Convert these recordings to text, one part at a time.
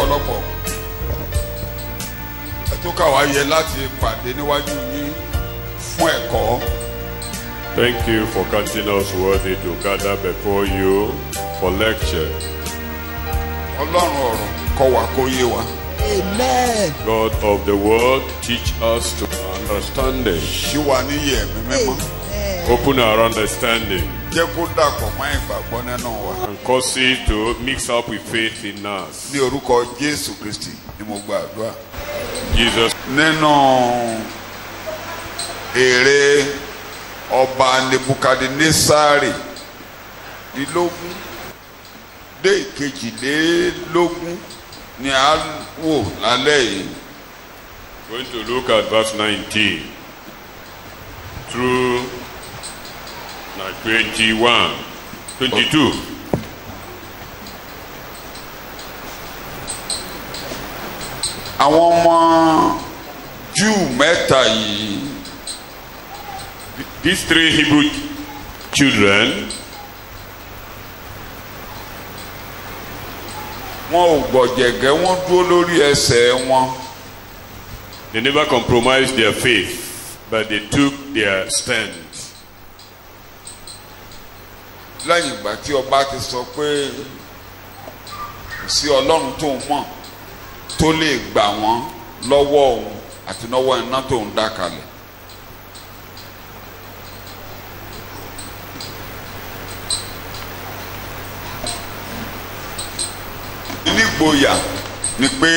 lọ́pọ̀lọpọ̀. Ẹ tó káwa yẹ láti pàdé níwájú yín fún ẹ̀kọ́. Thank you for counting us worthy to gather before you for lecture. Ọlọ́run ọ̀run kọ́ wa kó yé wa. Amen. God of the world, teach us to understanding. Ṣí wa níyè ẹ̀mí mímọ́. Open our understanding Jẹ́ kó dàpọ̀ mọ́ ìgbàgbọ́ nínú wa. and cause it to mix up with faith in us. Ní orúkọ Jésù Kristi ni mo gba àdúrà. Jesus, Nínú èrè ọba Nebukadnesari ìlógún dé ìkejìlélógún ni a wò lálẹ́ yìí. going to look at verse 19 through 21, 22. Àwọn ọmọ Júù mẹ́ta yìí These three Hebrew children, wọn ò gbọ̀jẹ̀gẹ́, wọ́n dúró lórí ẹsẹ̀ wọn. they never compromised their faith, but they took their stand. Lẹ́yìn ìgbà tí ọba ti sọ pé kò sí Ọlọ́run tó ń mọ̀ tó lè gbà wọ́n lọ́wọ́ òun àti lọ́wọ́ iná tó ń dá kalẹ̀. Nígboyà ni pé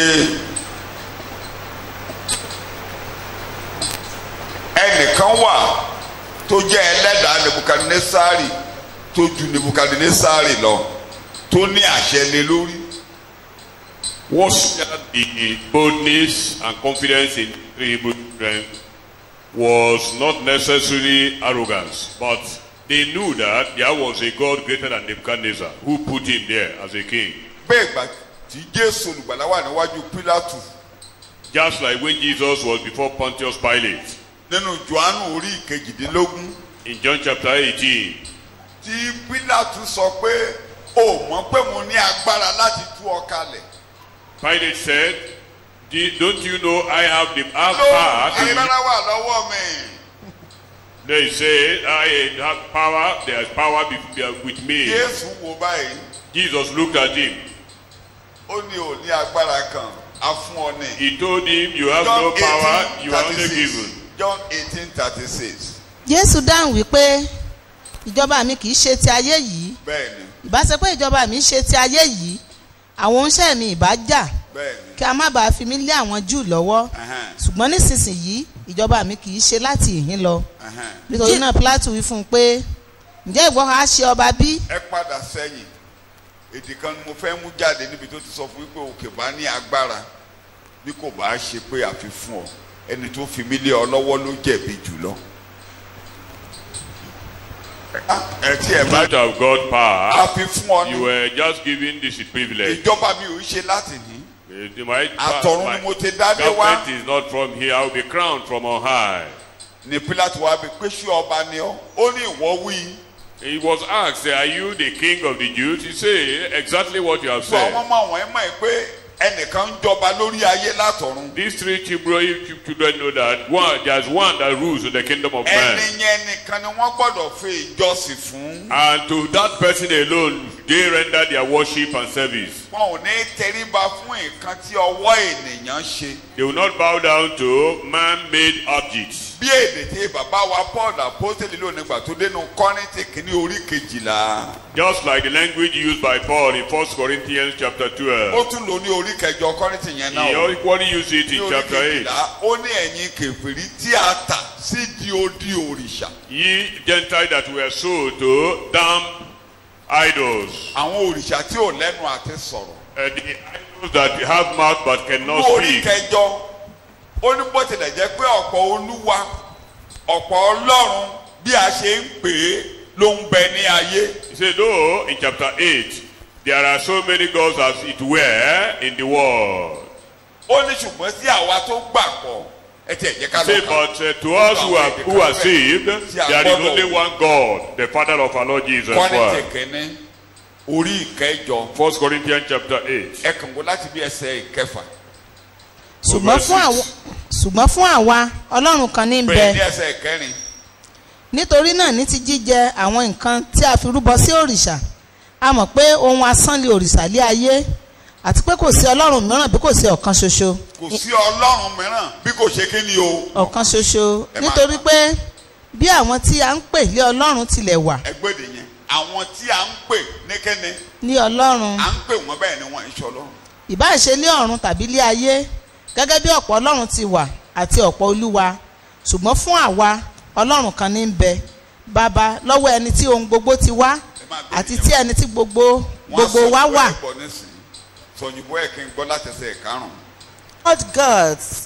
ẹnìkan wà tó jẹ́ ẹlẹ́dàá Nebukadnesari tó ju Nebukadnesari lọ tó ní àṣẹ lé lórí. What the boldness and confidence in three Hebrew children was not necessarily arrogance, but they knew that there was a God greater than Nebuchadnezzar who put him there as a king. Bẹ́ẹ̀ gbà tí Jésù olùgbàlà wà níwájú Pílátù Just like when Jesus was before Pontius Pilate nínú Jòhánù orí ìkejìdínlógún in John chapter 18, tí Pílátù sọ pé ó mọ̀ pé mo ní agbára láti tú ọ kalẹ̀. Pilate said, don't you know I have the power Agbára wà lọ́wọ́ mi. They said, I have power, there is power with me. Jésù wò báyìí. Jesus looked at him. Ó ní ò ní agbára kan, a fún ọ ní. He told him, you have no power, you are only given. John 18:36. Jésù dáhùn wípé ìjọba mi kì í ṣe ti ayé yìí. Bẹ́ẹ̀ni. Ìbá ṣe pé ìjọba mi ṣe ti ayé yìí, àwọn oníṣẹ́ mi ìbá jà. Bẹ́ẹ̀ni. Kí a má bàa fi mí lé àwọn Júù lọ́wọ́. Ṣùgbọ́n nísinsìnyí ìjọba mi kì í ṣe láti ìhín lọ. Nítorí náà Pílátù wí fún un pé ǹjẹ́ ìwọ á ṣe ọba bí? Ẹ padà sẹ́yìn. Èdè kan ni mo fẹ́ mú jáde níbi tó ti sọ fún mi pé òkè bá ní agbára bí kò bá ṣe pé àfi fún ọ ẹni tó fi mí lé ọ lọ́wọ́ ló jẹ̀bi jùlọ. Ẹ tí ẹ bá Out of God power, àfi fún ọ you ní were just given this privilege. ìjọba mi ò ṣe láti ní. My Àtọ̀run ni mo ti dádé wá. government is not from here, I will be crowned from on high. Ní Pílátù wá bí pé ṣé ọba ni ọ? Ó ní ìwọ wí. He was asked, are you the king of the Jews? He said, exactly what you have Sọ said. àwọn ọmọ àwọn ẹ̀ mọ̀ ẹ́ pé ẹnìkan ń jọba lórí ayé látọ̀run. These three children know that there's one that rules in the kingdom of man. Ẹni yẹn nìkan ni wọ́n gbọ́dọ̀ fi ìjọsìn fún. And to that person alone, they render their worship and service. Wọn ò ní tẹríba fún nǹkan tí ọwọ́ ènìyàn ṣe. They will not bow down to man-made objects. Bí èdè tí bàbá wa Paul apostoli ló nígbà tó dénú Kọ́ríńtì kìíní orí 12. Just like the language used by Paul in 1 Corinthians chapter 12. Ó tún lò ní orí 8 Kọ́ríńtì yẹn náà. He equally used it in chapter 8. Ó ní ẹ̀yin kèfèrí tí a tà sí di odi òrìṣà. Ye Gentiles that were sold to damn idols. Àwọn òrìṣà tí ò lẹ́nu àti sọ̀rọ̀. The idols that have mouth but cannot Orí speak. 9 ó ní bó tilẹ̀ jẹ́ pé ọ̀pọ̀ olúwa ọ̀pọ̀ ọlọ́run bí a ṣe ń pè é ló ń bẹ ní ayé. He said, though in chapter 8, there are so many gods as it were in the world. Ó ní ṣùgbọ́n sí àwa tó gbàgbọ́ ẹ ti ẹ̀jẹ̀ ká lọ Say, kà. but to us who are saved, there is only one God, the Father of our Lord Jesus Kọ́ríńtì Christ. kìíní orí ìkẹjọ. 1 Corinthians chapter 8. ẹ kàn wò láti bí ẹsẹ̀ ìkẹfà. ṣùgbọ́n fún àwa ọlọ́run kan ní bẹ. bẹ́ẹ̀ ní ẹsẹ̀ ìkẹrin. nítorí náà ní ti jíjẹ àwọn nǹkan tí a fi rúbọ sí òrìṣà a mọ̀ pé ohun asán lé òrìṣà lé ayé àti pé kò sí ọlọ́run mìíràn bí kò sí ọ̀kan ṣoṣo. kò sí ọlọ́run mìíràn bí kò ṣe kí ni o. ọ̀kan ṣoṣo nítorí pé bí àwọn tí a ń pè lé ọlọ́run tilẹ̀ wà. ẹgbẹ́dẹ̀ yẹn àwọn tí a ń pè ní kẹ́ni. ní ọlọ́run. à ń pè wọ́n bẹ́ẹ̀ ni wọ́n ń ṣe ọlọ́run. ìbáà ṣe lé ọ̀run tàbí lé ayé gẹ́gẹ́ bí ọ̀pọ̀ ọlọ́run ti wà àti ọ̀pọ̀ olúwa ṣùgbọ́n fún àwa ọlọ́run kan ní bẹ bàbá lọ́wọ́ ẹni tí ohun gbogbo ti wá àti tí ẹni tí gbogbo wa wà. sọ̀yìnbó ẹ̀ kí n gbọ́ láti ẹsẹ̀ karùn-ún. Not gods.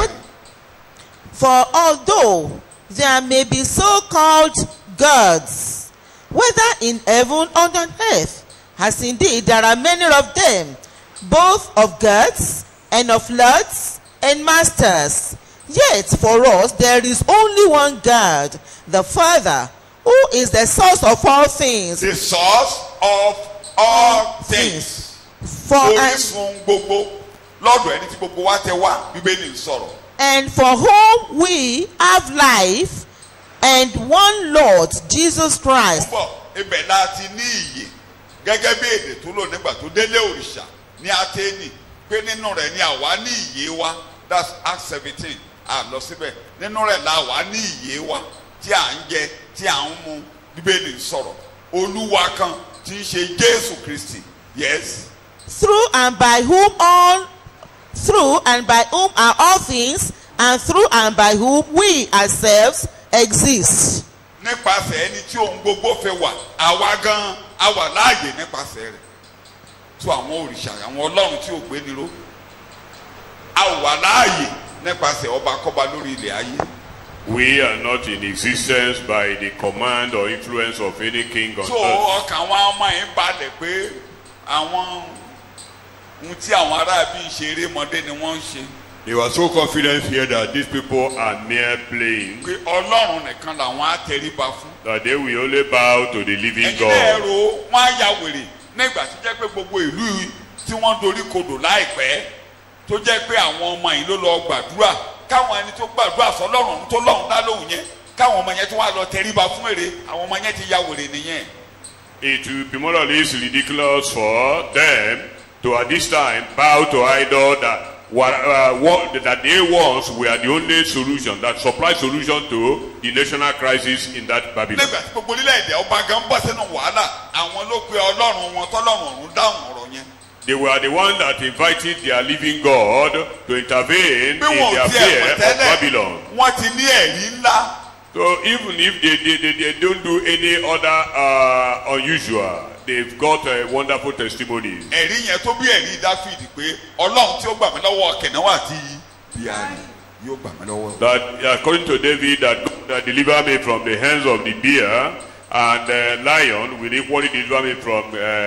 For although there may be so-called gods, whether in heaven or on earth, as indeed there are many of them, both of gods and of lords and masters. Yet for us there is only one God, the Father, who is the source of all things. The source of all things. Orísun gbogbo lọ́dọ̀ ẹni tí gbogbo wa tẹ wá Bíbélì ń sọ̀rọ̀. And for whom we have life and one Lord Jesus Christ. Púpọ̀ ibẹ̀ láti ní ìyè gẹ́gẹ́ bí èdè tó lò nígbà tó délé òrìṣà ní Áténì pé nínú rẹ̀ ni àwa ní ìyè wa. That's Acts 17. Lọ síbẹ̀ nínú rẹ̀ la wà ní ìyè wa tí à ń jẹ tí à ń mu Bíbélì ń sọ̀rọ̀. Olúwa kan tí ń ṣe Jésù Kristi. Yes. Through and by whom are all things, and through and by whom we ourselves exist. Nípasẹ̀ ẹni tí ohun gbogbo fẹ́ wà, àwa gan a wà láàyè nípasẹ̀ rẹ̀. Tó àwọn òrìṣà àwọn ọlọ́run tí ò gbé níró. A wà láàyè nípasẹ̀ ọba kọ́ba lórí ilẹ̀ ayé. We are not in existence by the command or influence of any king on so earth. ọkàn àwọn ọmọ yìí balẹ̀ pé àwọn ohun tí àwọn aráàbí ń ṣe erémọdé ni wọ́n ń ṣe. They were so confident here that these people are mere playing. Pé ọlọ́run nìkan làwọn á tẹríba fún. That they will only bow to the living God. ẹ̀yin ẹ̀rọ wọn á ya wèrè nígbà tó jẹ́ pé gbogbo ìlú tí wọ́n dorí kodò láìpẹ́ tó jẹ́ pé àwọn ọmọ yìí ló lọ gbàdúrà káwọn ẹni tó gbàdúrà sọ́lọ́run tó lọ́run dá lóhùn yẹn káwọn ọmọ yẹn tó wà lọ tẹríba fún èrè àwọn ọmọ yẹn ti ya wèrè nìyẹn. It will be more or less ridiculous for them to at this time bow to idol that they once were the only solution that supply solution to the national crisis in that Babylon. nígbà tí gbogbo orílẹ̀-èdè ọba gan bọ́ sínú wàhálà àwọn ló pe ọlọ́run wọn tọ́lọ́run ọ̀run dáhùn ọ̀rọ̀ yẹn. They were the ones that invited their living God to intervene in the affair of Babylon. wọ́n ti ní ẹ̀rí ńlá. So even if they don't do any other unusual, they've got a wonderful testimony. ẹ̀rí yẹn tó bí ẹ̀rí Dáfídì pé ọlọ́run tí ó gbà mí lọ́wọ́ kẹ̀nẹ́wà àti bíárì yóò gbà mí lọ́wọ́. That according to David, that deliver me from the hands of the bear and the lion will equally deliver me from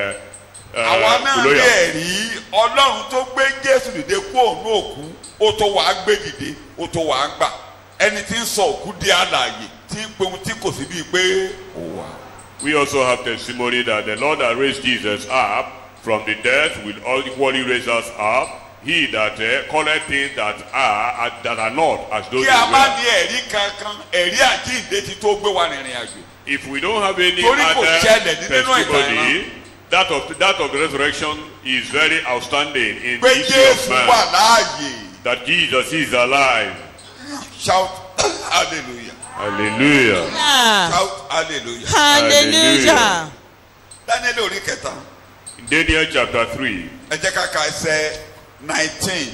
àwa náà ní ẹ̀rí ọlọ́run tó gbé Jésù dìde kú òun òkú ó tó wàá gbé dìde ó tó wàá gbà ẹni tí ń sọ òkú di alààyè tí ń pe ohun tí kò sí bíi pé ó wà. We also have testimony that the Lord that raised Jesus up from the dead will equally raise us up. He that calleth things that are not as though kí they a má were. ní ẹ̀rí kankan ẹ̀rí àjíǹde ti tó gbé wa rìnrìn àjò. If we don't have any Torí kò other ṣẹlẹ̀ nínú testimony, that of the resurrection is very outstanding in the pé history of Jésù man. wà láàyè. That Jesus is alive. Shout hallelujah. Hallelujah. Shout hallelujah. Hallelujah. Daniel orí kẹta. In Daniel chapter 3. ẹ jẹ́ ká ka ẹsẹ̀ 19.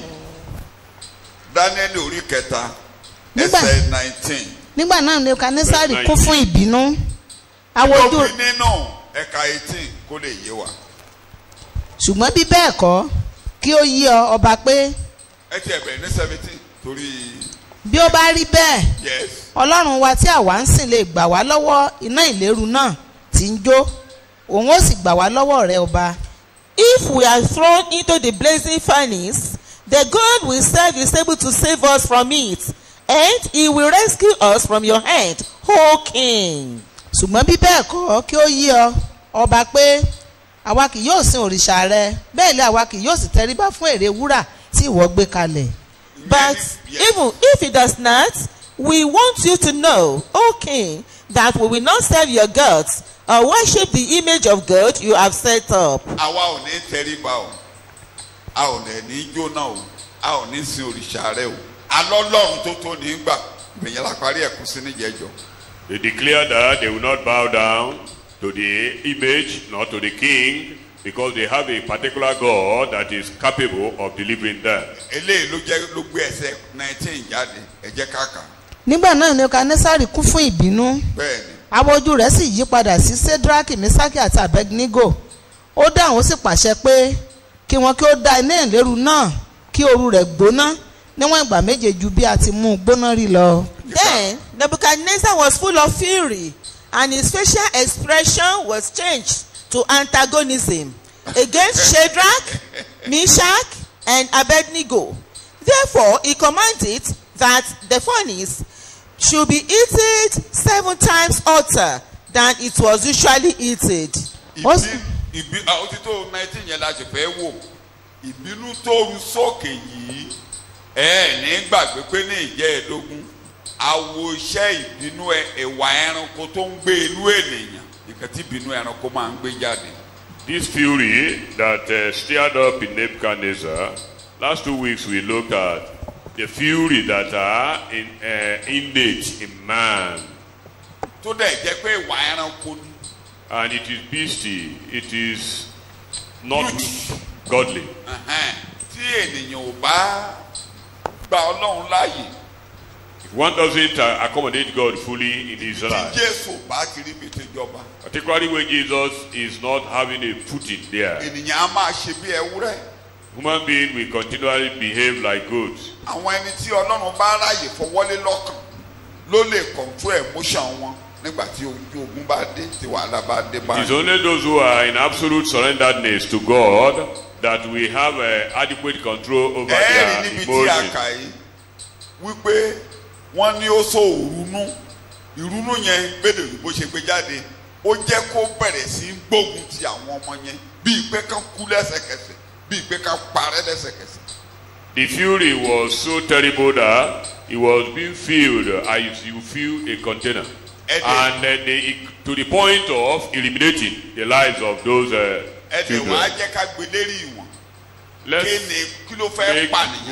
Daniel orí kẹta ẹsẹ̀ 19. nígbà náà Nebukadnesari kún fún ìbínú awojú lóbi nínú ẹ̀ka 18 kó lè yé wa. ṣùgbọ́n bí bẹ́ẹ̀ kọ́ kí ó yí ọ ọba pé ẹ ti ẹ̀bẹ̀ ní 17 torí. bí ó bá rí bẹ́ẹ̀ yes. ọlọ́run wa tí àwa ń sìn lè gbà wá lọ́wọ́ iná ìléru náà tí ń jó òun ó sì gbà wá lọ́wọ́ rẹ ọba. If we are thrown into the blazing furnace, the God we serve is able to save us from it, and he will rescue us from your hand, O king. ṣùgbọ́n bí bẹ́ẹ̀ kọ́ kí ó yí ọ ọba pé àwa kì yóò sin òrìṣà rẹ bẹ́ẹ̀ lé àwa kì yóò sì tẹríba fún ère wúrà tí ìwọ gbé kalẹ̀. But even if it does not, we want you to know, O king, that we will not serve your gods or worship the image of God you have set up. àwa ò ní tẹríba o a ò ní jóná o a ò ní sin òrìṣà rẹ o alọ́lọ́run tó tó ní gbà ìyẹn la parí ẹ̀kú sí níjẹ̀jọ́. They declare that they will not bow down to the image, nor to the king, because they have a particular God that is capable of delivering them. eléyìí ló gbé ẹsẹ̀ 19 jáde ẹ jẹ́ ká kà. nígbà náà Nebukadnesari kún fún ìbínú bẹ́ẹ̀ni àwọn ojú rẹ̀ sì yí padà sí Sédrákì Mísákì àti Abednego ó dáhùn ó sì pàṣẹ pé kí wọn kí ó dá iná ìléru náà kí ooru rẹ̀ gbóná níwọ̀n ìgbà méje ju bí a ti mú un gbóná rí lọ. Then Nebuchadnezzar was full of fury, and his facial expression was changed to antagonism against Shadrach, Meshach, and Abednego. Therefore, he commanded that the furnace should be heated 7 times hotter than it was usually heated. òtítọ́ 19 yẹn la ṣe fẹ́ wò ìbínú tó ru sókè yìí ní gbàgbé pé ní ìjẹ́ẹ̀dógún àwo iṣẹ́ ìbínú ẹ̀wà ẹranko tó ń gbé inú ènìyàn nǹkan tí ìbínú ẹranko máa ń gbé jáde. This fury that stirred up in Nebuchadnezzar, last 2 weeks we looked at the fury that are innate in man. tó dẹ̀ jẹ́ pé ìwà ẹranko ni. And it is beastly, it is not godly. tí ènìyàn ò bá gba Ọlọ́run láàyè. If one doesn't accommodate God fully in his life, tí Jésù bá ti rí bìtì jọba. particularly when Jesus is not having a footing there, ènìyàn á máa ṣe bí ewúrẹ́. human being will continually behave like goats. àwọn ẹni tí Ọlọ́run bá ráyè fọwọ́lé lọ́kàn ló lè control emotion wọn nígbà tí ogun bá dé tí wàhálà bá dé bá. It's only those who are in absolute surrenderedness to God that we have adequate control over their níbi tí a emotions. kà yìí wípé wọ́n ní ó sọ òrunú ìrunú yẹn gbèdè bó ṣe gbé jáde ó jẹ́ kó bẹ̀rẹ̀ sí gbógun ti àwọn ọmọ yẹn bíi pé ká kú lẹ́sẹ̀kẹsẹ̀ bíi pé ká parẹ́ lẹ́sẹ̀kẹsẹ̀. The fury was so terrible that it was being filled as you fill a container. And to the point of eliminating the lives of those children. wàá jẹ́ ká gbé lérí ìwọ̀n. kí ló fẹ́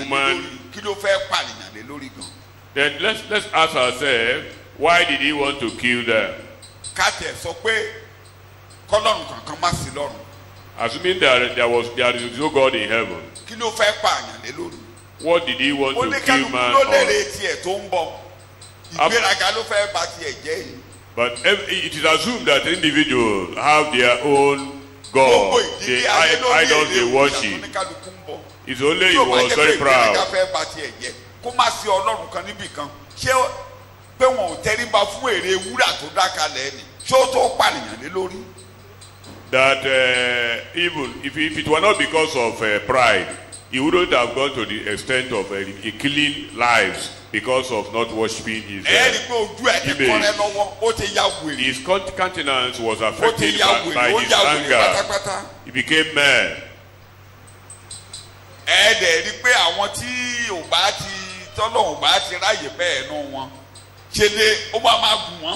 pànìyàn lé lórí gan. Then let's ask ourselves, why did he want to kill them? ká tẹ̀ sọ pé kọ́lọ́run kankan má sí lọ́run. Assuming there is no God in heaven. kí ló fẹ́ pààyàn lé lórí. What did he want to kill man ló on? lérè tiẹ̀ tó ń bọ̀. ìgbéraga ló fẹ́ bà tiẹ̀ jẹ́ yìí. But it is assumed that individuals have their own God, the idols they worship. It's only he was very proud. kó má sí Ọlọ́run kan níbì kan ṣé pé wọn ò tẹríba fún ère wúrà tó dákalẹ̀ ni ṣé ó tó pànìyàn lé lórí. That even if it were not because of pride, he wouldn't have gone to the extent of killing lives because of not worshiping his image. His countenance was affected by his anger. He became mad. rí pé àwọn tí ò bá ti tọ́lọ́hùn bá ti ráyè bẹ́ẹ̀ nù wọn ṣe lé ó máa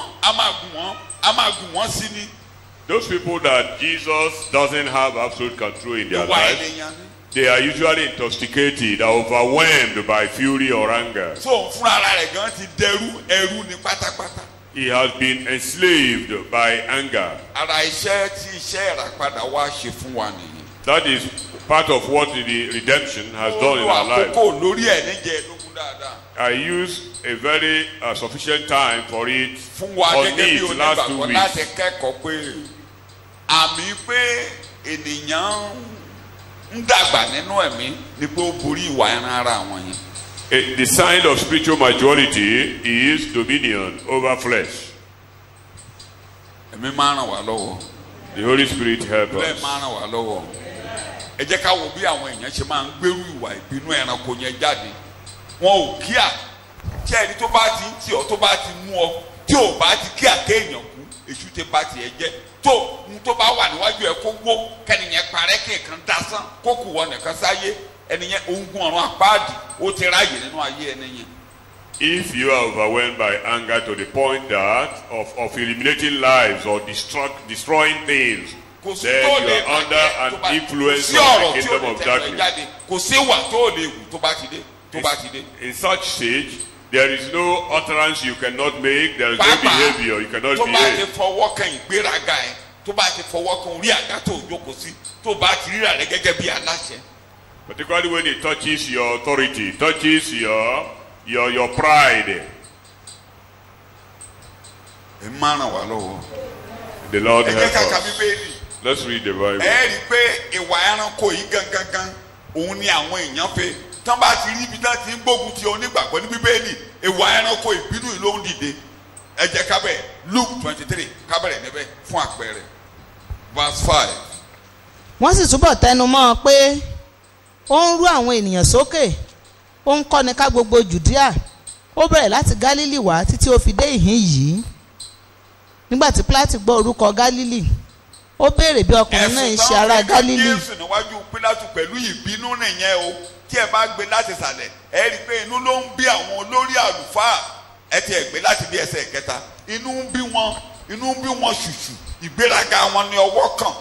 gùn wọ́n sí ni. Those people that Jesus doesn't have absolute control in their life, they are usually intoxicated or overwhelmed by fury or anger. So fúnra rẹ̀ gan ti dẹrú ẹrú ni pátápátá. He has been enslaved by anger. Ara iṣẹ́ tí iṣẹ́ ìràpadà wá ṣe fún wa nìyí. That is part of what the redemption has done in our life. Àkókò lórí ẹ̀ níjẹ̀ẹ́dógún dáadáa. I used a very sufficient time for it fún wa on gẹ́gẹ́ bí it last 2 onígbàgbọ́ weeks. láti kẹ́kọ̀ọ́ pé àmì pé ènìyàn ń dàgbà nínú ẹ̀mí ni pé ó borí ìwà ẹran ara wọn yẹn. The sign of spiritual maturity is dominion over flesh. Ẹ̀mí máa ràn wá lọ́wọ́. The Holy Spirit help Bẹ́ẹ̀ us. máa ràn wá lọ́wọ́. Ẹ jẹ́ ká wo bí àwọn èèyàn ṣe máa ń gbérú ìwà ìbínú ẹranko yẹn jáde. Wọn ò kíà tí ẹni tó bá ti ń tì ọ́ tó bá ti mú ọ tí ò bá ti kíà kéèyàn kú èṣù tẹ bá tiẹ̀ jẹ́ tó bá wà níwájú ẹ kó wó kẹ́niyẹn parẹ́ kéèkan dasán kó kù wọ nìkan sáyé ẹniyẹn ogun ọ̀run àpáàdì ó ti ráàyè nínú ayé ẹniyẹn. If you are overwhelmed by anger to the point that of eliminating lives or destroying things, then you are under an influence of the kingdom of darkness. Kò sí wà tó lè wù tó bá ti dé. In such stage, there is no utterance you cannot make. There is no behavior you cannot behave. Tó bá ti fọwọ́ kan ìgbéraga ẹ̀, tó bá ti fọwọ́ kan orí àga tó jókòó sí, tó bá ti ríra rẹ̀ gẹ́gẹ́ bí aláṣẹ. Particularly when it touches your authority, touches your pride. Ẹ máa ràn wá lọ́wọ́. The Lord help Ẹ jẹ́ ká ka us. Bíbélì. Let's read the Bible. Ẹ rí i pé ìwà ẹranko yìí gangan òun ni àwọn èèyàn fẹ́. Tán bá ti rí ibi tán ti ń gbógun ti onígbàgbọ́ ní Bíbélì, ìwà ẹranko ìbínú yìí ló ń dìde. Ẹ jẹ́ ká bẹ̀rẹ̀ Luke 23 ká bẹ̀rẹ̀ níbẹ̀ fún àpẹẹrẹ. Verse 5. wọ́n sì túbọ̀ tẹnu mọ́ ọ pé ó ń rú àwọn ènìyàn sókè ó ń kọ́ni ká gbogbo Jùdíà ó bẹ̀rẹ̀ láti Gálílì wá títí ó fi dé ìhín yìí. Nígbà tí Pílátì gbọ́ orúkọ Gálílì ó béèrè bí ọkùnrin náà ń ṣe ará Gálílì. Jésù níwájú Pílátù pẹ̀lú ìbínú nìyẹn o tí ẹ bá gbé láti sàlẹ̀ ẹ rí i pé inú ló ń bí àwọn olórí àlùfáà ẹ ti ẹ̀ gbé láti bí ẹsẹ̀ kẹta inú ń bí wọn ṣùṣù ìgbéraga wọn ní ọwọ́ kàn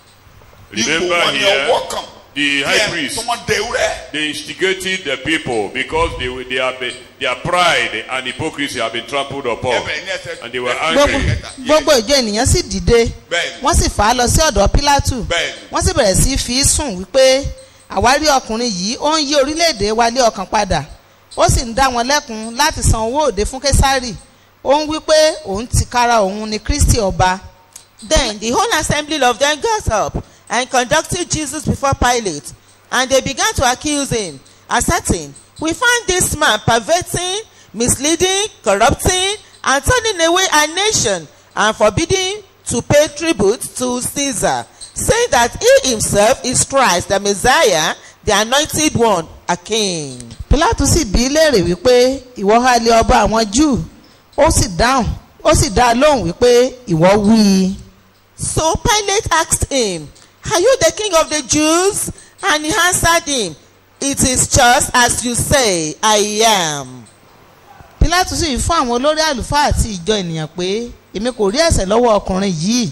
ipò wọn ní ọwọ́ kàn the high priest, they instigated the people because their pride and hypocrisy have been trampled upon, and they were angry. Gbogbo ìjọ ènìyàn sì dìde wọ́n sì fà á lọ sí ọ̀dọ̀ Pílátù wọ́n sì bẹ̀rẹ̀ sí fi sùn wípé àwárí ọkùnrin yìí ó ń yí orílẹ̀-èdè wa lé ọkàn padà ó sì ń dá wọn lẹ́kun láti san owó òde fún Késárì ó ń wípé òun tìkára òun ni Kristi ọba. Then the whole assembly of them got up and conducted Jesus before Pilate, and they began to accuse him, asserting, "We find this man perverting, misleading, corrupting, and turning away our nation, and forbidding to pay tribute to Caesar, saying that he himself is Christ, the Messiah, the anointed one, a king." Pílátù sì bí léèrè wípé ìwọ ha lé ọba àwọn Júù ó sì dá lóhùn wípé ìwọ wí. So Pilate asked him, "Are you the king of the Jews?" And he answered him, "It is just as you say, I am." Pílátù sì fún àwọn olórí àlùfáà àti ìjọ ènìyàn pé èmi kò rí ẹ̀ṣẹ̀ lọ́wọ́ ọkùnrin yìí.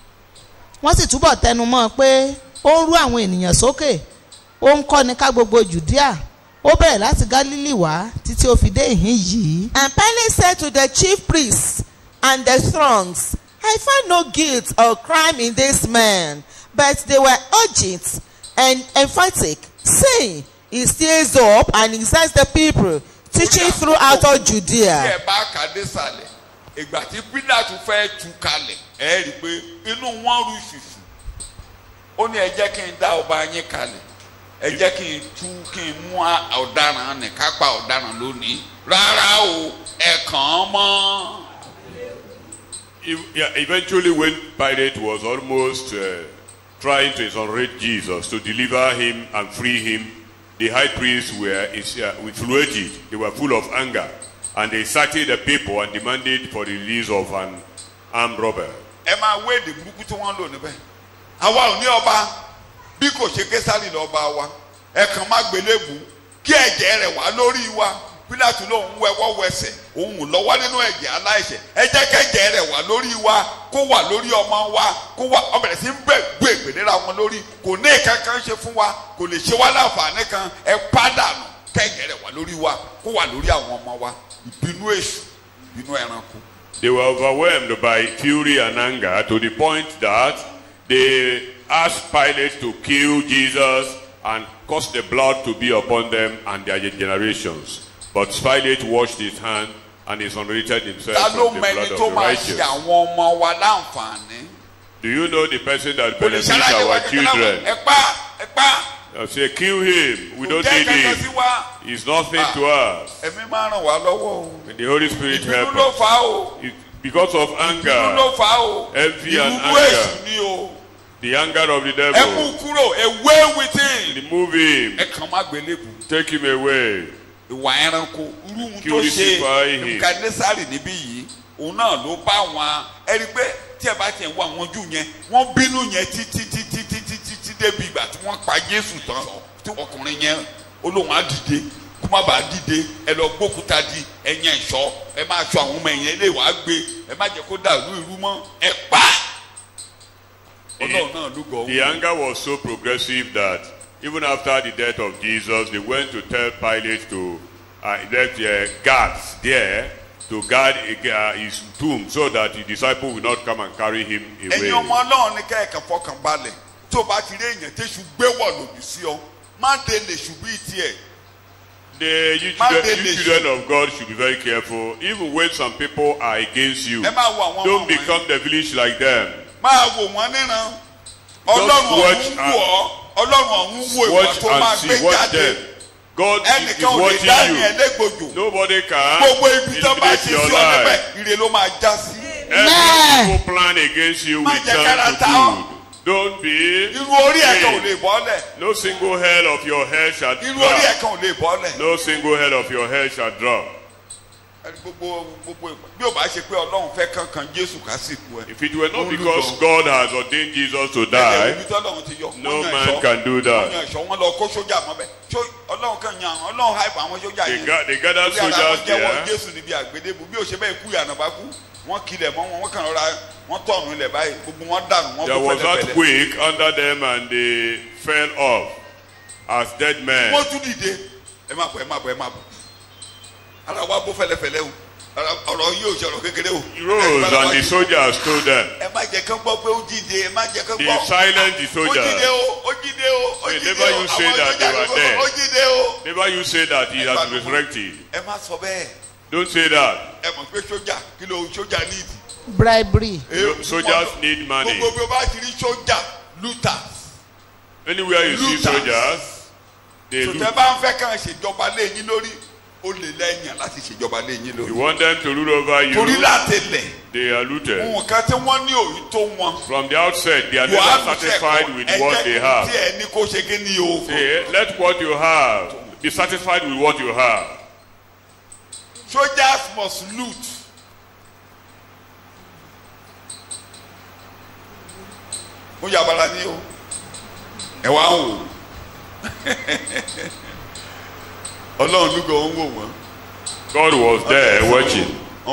Wọ́n sì túbọ̀ tẹnu mọ́ pé ó ń rú àwọn ènìyàn sókè ó ń kọ́ni ká gbogbo Jùdíà ó bẹ̀rẹ̀ láti Gálílì wá títí ó fi dé ìhín yìí. And Pilate said to the chief priests and the throngs, "I find no guilt or crime in this man." But they were urgent and emphatic, saying, "He stays up and incites the people, teaching throughout all Judea." Tí ẹ bá kàdé sàlẹ̀, ìgbà tí Pílátù fẹ́ tú kalẹ̀, ẹ rí i pé inú wọn rú ṣùṣù. Ó ní ẹ jẹ́ kí n dá ọba yín kalẹ̀, ẹ jẹ́ kí n mú ọ̀daràn ní ká pa ọ̀daràn lónìí. Rárá o, ẹ kàn án mọ́. Eventually, when Pilate was almost trying to exonerate Jesus, to deliver him and free him, the high priests were influated. They were full of anger, and they cited the people and demanded for the release of an armed robber. Ẹ máa wé èdè burúkú tí wọ́n lò níbẹ̀. Àwa ò ní ọba bí kò ṣe Késárì lọ́ba wa. Ẹ kàn má gbélébùú kí ẹ̀jẹ̀ rẹ̀ wá lórí wa. Pílátù lòun wẹwọ́ wẹsẹ̀ òun lọ́wọ́ nínú ẹ̀jẹ̀ aláìṣẹ̀ ẹ jẹ́ kẹ́jẹ̀ rẹ̀ wà lórí wa kó wà lórí ọmọ wa kó wà ọbẹ̀rẹ̀ sí ń gbé ìgbèlera wọn lórí kò ní kankan ṣe fún wa kò lè ṣe wá láǹfààní kan ẹ pàdánù kẹ́jẹ̀ rẹ̀ wà lórí wa kó wà lórí àwọn ọmọ wa ìbínú èṣù ìbínú ẹranko. They were overwhelmed by fury and anger to the point that they asked Pilate to kill Jesus and cause the blood to be upon them and their generations. But Pilate washed his hand and exonerated himself from the blood of the righteous. Do you know the person that benefits our children? I say, kill him. We don't need him. He's nothing to us. And the Holy Spirit help us. Because of anger, envy and anger, the anger of the devil, remove him. Take him away. Ìwà ẹranko irú tó ṣe Nebukadnesari níbí yìí òun náà ló bá wọn ẹ rí i pé tí ẹ bá tiẹ̀ wọ àwọn Júù yẹn wọ́n bínú yẹn títí débi ìgbà tí wọ́n pa Jésù tán tí ọkùnrin yẹn olóhùn á dìde kó má bàa dìde ẹ lọ gbókúta di ẹ̀yìn ẹ̀ṣọ́ ẹ máa ṣọ́ àwọn ọmọ ẹ̀yìn ilé wàá gbé ẹ má jẹ́ kó dàrú ìrú mọ́ ẹ pa. Ọlọ́run náà ló gọ̀ ọ́. The anger was so progressive that even after the death of Jesus, they went to tell Pilate to left guards there to guard his tomb so that the disciple will not come and carry him away. Ẹ̀yin ọmọ Ọlọ́run ní kẹ́ẹ̀kan fọkàn balẹ̀ tó bá ti rí èèyàn téṣù gbé wọ̀ lòdì sí ọ má dé lè ṣubú ìtì ẹ̀. You children of God should be very careful. Even when some people are against you, don't become devilish like them. Máa wò wọ́n níran. Ọlọ́run ọ̀hún wò ọ́. Ọlọ́run ọ̀hún wò ìwà tó máa gbé jáde. God is watching you. Nobody can intimidate your life. Every people plan against you will turn to good. Don't be afraid. No single hair of your head shall drop. No single hair of your head shall drop. If it were not because God has ordained Jesus to die, no man can do that. They gathered soldiers there. There was earthquake under them and they fell off as dead men. He rose and the soldiers told them. They silenced the soldiers. Never you say that they were dead. Never you say that he has resurrected. Don't say that. Bribery. Soldiers need money. Anywhere you see soldiers, they loot. You want them to rule over you. They are looted. From the outset, they are never satisfied with what they have. Say, let what you have be satisfied with what you have. Soldiers must loot. God was there watching.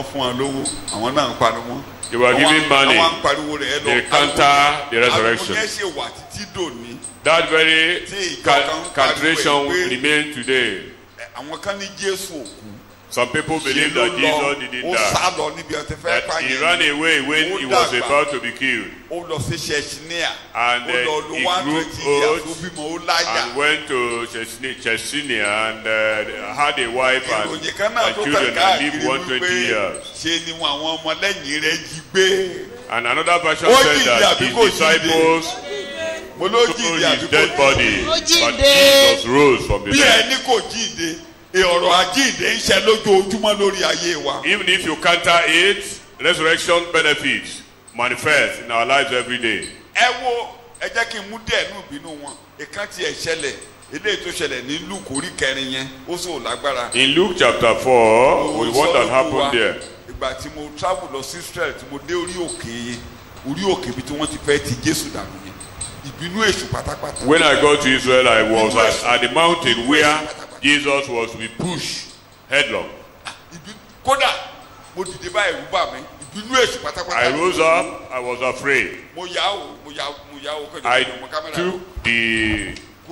They were giving money. They counter the resurrection. That very castration remains today. Some people believe that Jesus didn't die. That he ran away when he was about to be killed. And he grew old and went to Chechnya and had a wife and children and lived 120 years. And another version said that his disciples told his dead body, but Jesus rose from the dead. Even if you counter it, resurrection benefits manifest in our lives every day. In Luke chapter 4, we what that happened there. When I got to Israel, I was at the mountain where Jesus was to be pushed headlong. I rose up, I was afraid. I took the...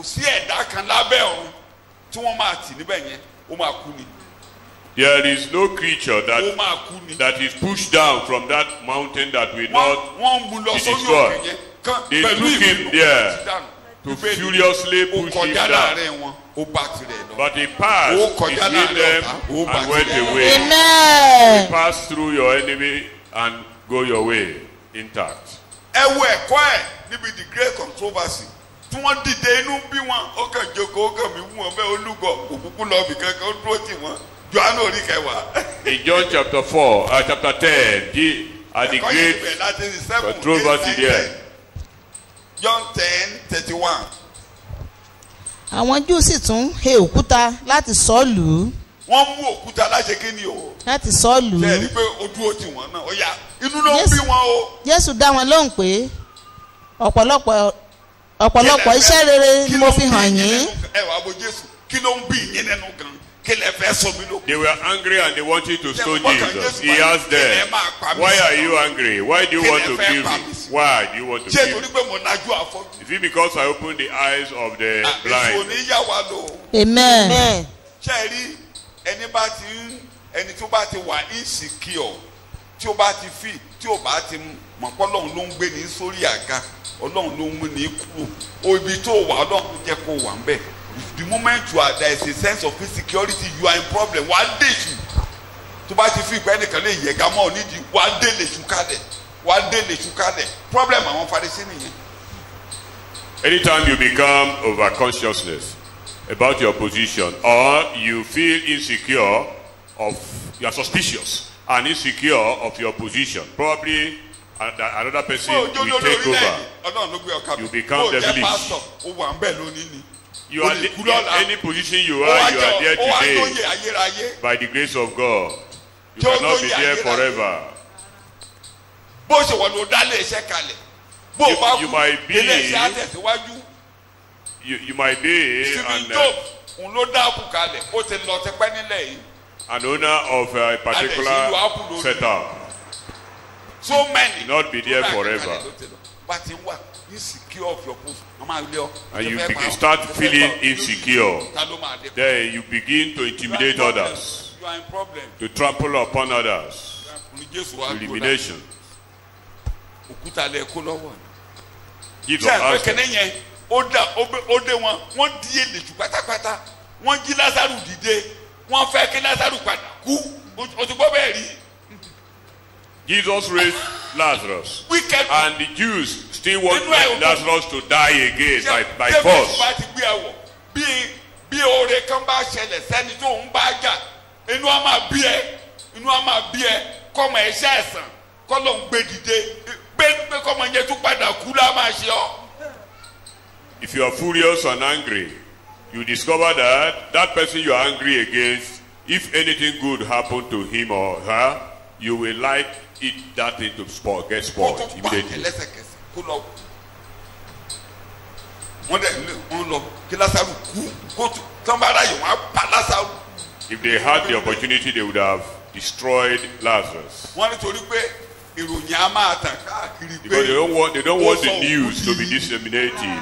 There is no creature that is pushed down from that mountain that will not be destroyed. They took him there to furiously push him down. But he passed between them and went away. Amen. He passed through your enemy and go your way intact. The great controversy. In John chapter 4, chapter 10, at the great controversy there. John 10:31. Àwọn Júù sì tún he òkúta láti sọ lù ú. wọ́n mú òkúta láṣẹ kí ni o. láti sọ lù ṣe é rí ú. pé ojú ó ti wọ́n náà ó yá inú ló ń bí wọn o. Jésù dá wọn lóhùn pé ọ̀pọ̀lọpọ̀ iṣẹ́ rere ni mo fi hàn yín. ẹ wàá bo Jésù kí ló ń bí yín nínú gan kí lẹ fẹ́ sọ mí ló. They were angry and they wanted to stone Jesus. He asked them, why are you angry? Why do you want to kill me? Why do you want to ṣé kill torí me? pé mo nájú àfọ́jú. Is it because I opened the eyes of the èso blind? ní yà wá lò. Amen. Amen. ṣé ẹ rí ẹni tó bá ti wà insecure tí ó bá ti fi tí ó bá ti mọ̀ pé Ọlọ́run ló ń gbé ní sórí àga Ọlọ́run ló ń mú ní kúrò ibi tó wà Ọlọ́run jẹ́ kó wà ń bẹ̀. The moment you are there is a sense of insecurity you are in problem wà á dé èṣù tó bá ti fi ìpẹ́ nìkan lè yẹ̀gá mọ́ ọ nídìí wà á dé lèṣù kalẹ̀ problem àwọn Farisí nìyẹn. Anytime you become over-consciousness about your position, or you feel insecure you are suspicious and insecure of your position, probably another person will take over. You become devilish. You are any position you are there today by the grace of God. You cannot be there forever. You might be an owner of a particular setup. So many not be there forever. Insecure of your post. And you start feeling insecure. Then you begin to intimidate others, you are in problem. to trample upon others, elimination. Jesus asked them, Jesus raised Lazarus, and the Jews still want Lazarus to die again by force. If you are furious and angry, you discover that person you are angry against, if anything good happened to him or her, you will like that thing to get spoiled immediately. If they had the opportunity, they would have destroyed Lazarus. Because they don't want the news to be disseminated.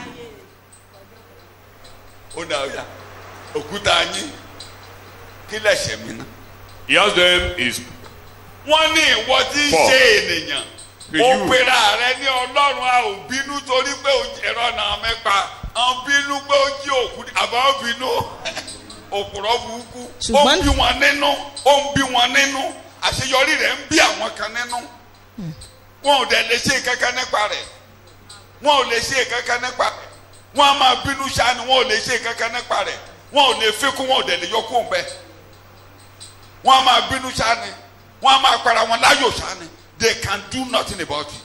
He asked them, is wọ́n ní ìwọ tí ń ṣe ènìyàn ó pera rẹ ní Ọlọ́run a ò bínú torí pé ẹ̀rọ náà mẹ́pa à ń bínú pé ó jí òkú àbá ó bínú òpùrọ̀ burúkú ó ń bí wọn nínú àṣeyọrí rẹ̀ ń bí àwọn kan nínú wọn ò dẹ̀ lè ṣe kankan nípa rẹ̀ wọn á máa bínú ṣáá ni wọn ò lè ṣe kankan nípa rẹ̀ wọn ò lè fikún wọn ò dẹ̀ lè yọ kó bẹ́ẹ̀ wọn á máa bínú ṣáá ni. They can do nothing about it.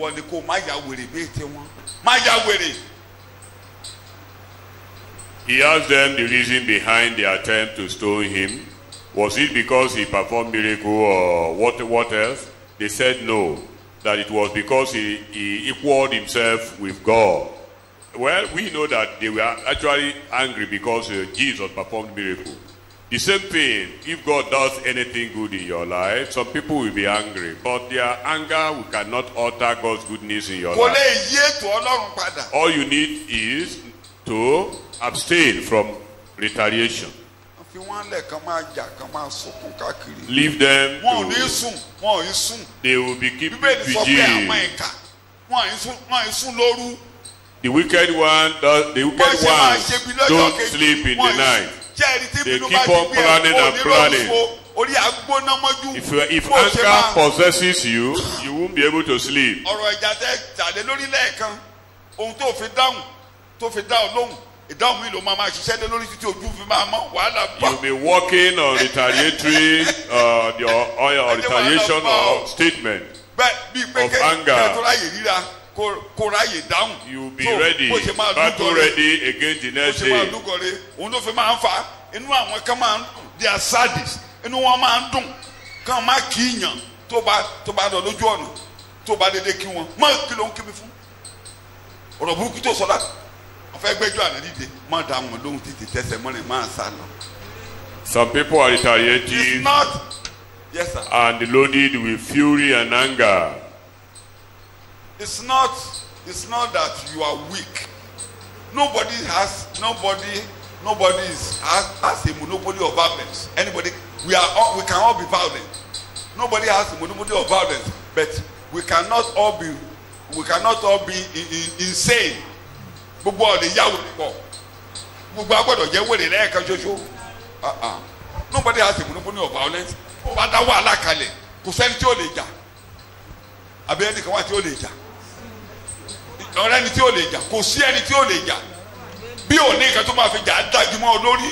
He asked them the reason behind the attempt to stone him. Was it because he performed miracle or what else? They said no, that it was because he equaled himself with God. Well, we know that they were actually angry because Jesus performed miracle. The same thing, if God does anything good in your life, some people will be angry. But their anger cannot alter God's goodness in your life. All you need is to abstain from retaliation. Leave them to, they will be keeping vigil. The wicked ones don't sleep in the night. They keep on planning and planning. If anger possesses you, you won't be able to sleep. You'll be working on retaliatory or retaliation or statement of anger. You be ready, battle ready against the next day. they are sadists. Inú wọn máa ń dùn kàn má kí yàn tó bá lọ lójú ọ̀nà tó bá dédé kí wọn má kí ló ń kí mi fún ọ̀rọ̀ burúkú tó sọ́dá wọ́n fẹ́ gbẹ́jọ́ àná dídé má dá wọn lóhun títí tẹsẹ̀ mọ́rin máa sá lọ. Some people are retaliating. It's not. Yes, sir. And loaded with fury and anger. It's not that you are weak. Nobody has a monopoly of violence. Anybody, we can all be violent. Nobody has a monopoly of violence, but we cannot all be insane. Gbogbo ọ̀lẹ yàwó pọ̀. Gbogbo agbọ́dọ̀ jẹ́ wèrè lẹ́ẹ̀kan ṣoṣo. Nobody has a monopoly of violence. Ó bá dá wàhálà kalẹ̀, kò sẹ́ni tí ó lè jà. Àbí ẹnìkan wà tí ó lè jà. Ọ̀rẹ́ ẹni tí ó lè jà, kò sí ẹni tí ó lè jà. Bí òní nǹkan tó máa fi jà á dájú mọ́ ọ lórí.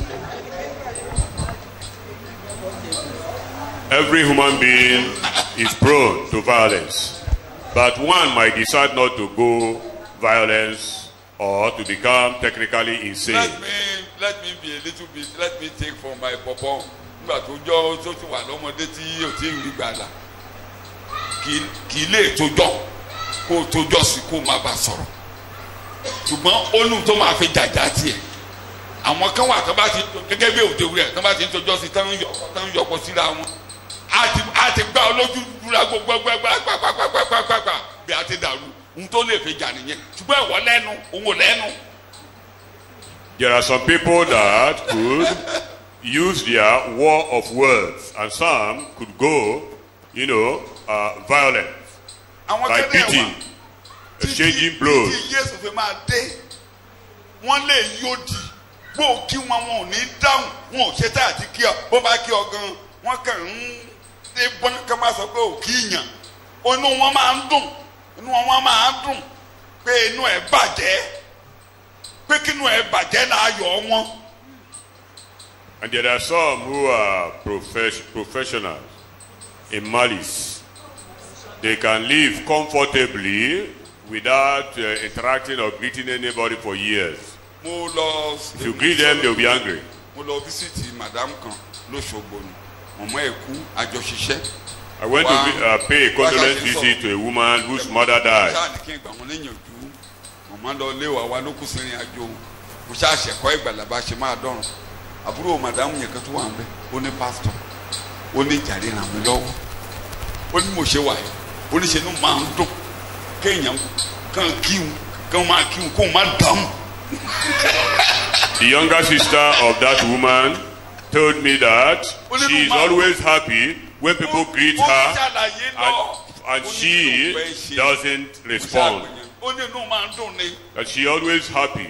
Every human being is prone to violence, but one might decide not to go violence or to become technically insane. Let me be a little bit. Let me take from my papa. Nígbà tó jọ tó ti wà lọ́mọdé tí yóò ti rí gbàdá. Kì í lè tójọ́ kó tójọ́ sí kó má bàa sọ̀rọ̀. Ṣùgbọ́n olú tó máa fi jàjà tiẹ̀. Àwọn kan wà tán bá ti gẹ́gẹ́ bí òde wúrẹ̀ tán bá ti ń tójọ́ sí tán ń yọkọ̀ síra wọn. A ti gbá olójú dúra gbogbogbà bí a ti dàrú. Ohun tó lè fi jà nìyẹn. Ṣùgbọ́n ẹ̀wọ̀ lẹ́nu, òun ò lẹ́nu. There are some people that could use their war of words, and some could go, violent, by beating, exchanging blows. Tí Jésù fi máa dé, wọ́n lè yóòdì, bó kí wọn ò ní dáhùn, wọn ò ṣe tá àti kí ọ, bó bá kí ọ gan, wọ́n kàn ń dé bọ́n ká máa sọ pé ò kí yàn, inú wọn máa ń dùn, pé inú ẹ̀ bàjẹ́. Pé kínú ẹ̀ bàjẹ́ láàyò wọn. And there are some who are professionals in malice. They can live comfortably without interacting or greeting anybody for years. If you greet them, they'll be angry. Mo lọ visit madam kan lóṣogbo ni. Mọ̀mọ́ ẹ̀ kú àjọṣiṣẹ́. I went to pay a condolence visit to a woman whose mother died. Màmá lọ lé wa ló kù sí ìrìn àjò mo ṣàṣẹkọ ìgbàlà bá ṣe máa dọrùn àbúrò màdámù yẹn kan tó wà ń bẹ ó ní pásítọ̀ ó ní ìjàre ràn mí lọ́wọ́ ó ní mo ṣe wà yìí ó ní ṣe inú máa ń dùn kéèyàn kàn kíhun kàn máa kíhun kóun máa dáhùn. The younger sister of that woman told me that she is always happy when people greet her and she doesn't respond. That she always happy.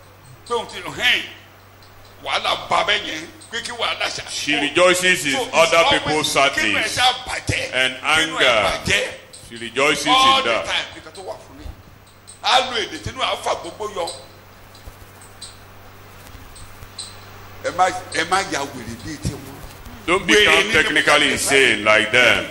She rejoices in other people's sadness and anger. She rejoices in that. Don't become technically insane like them.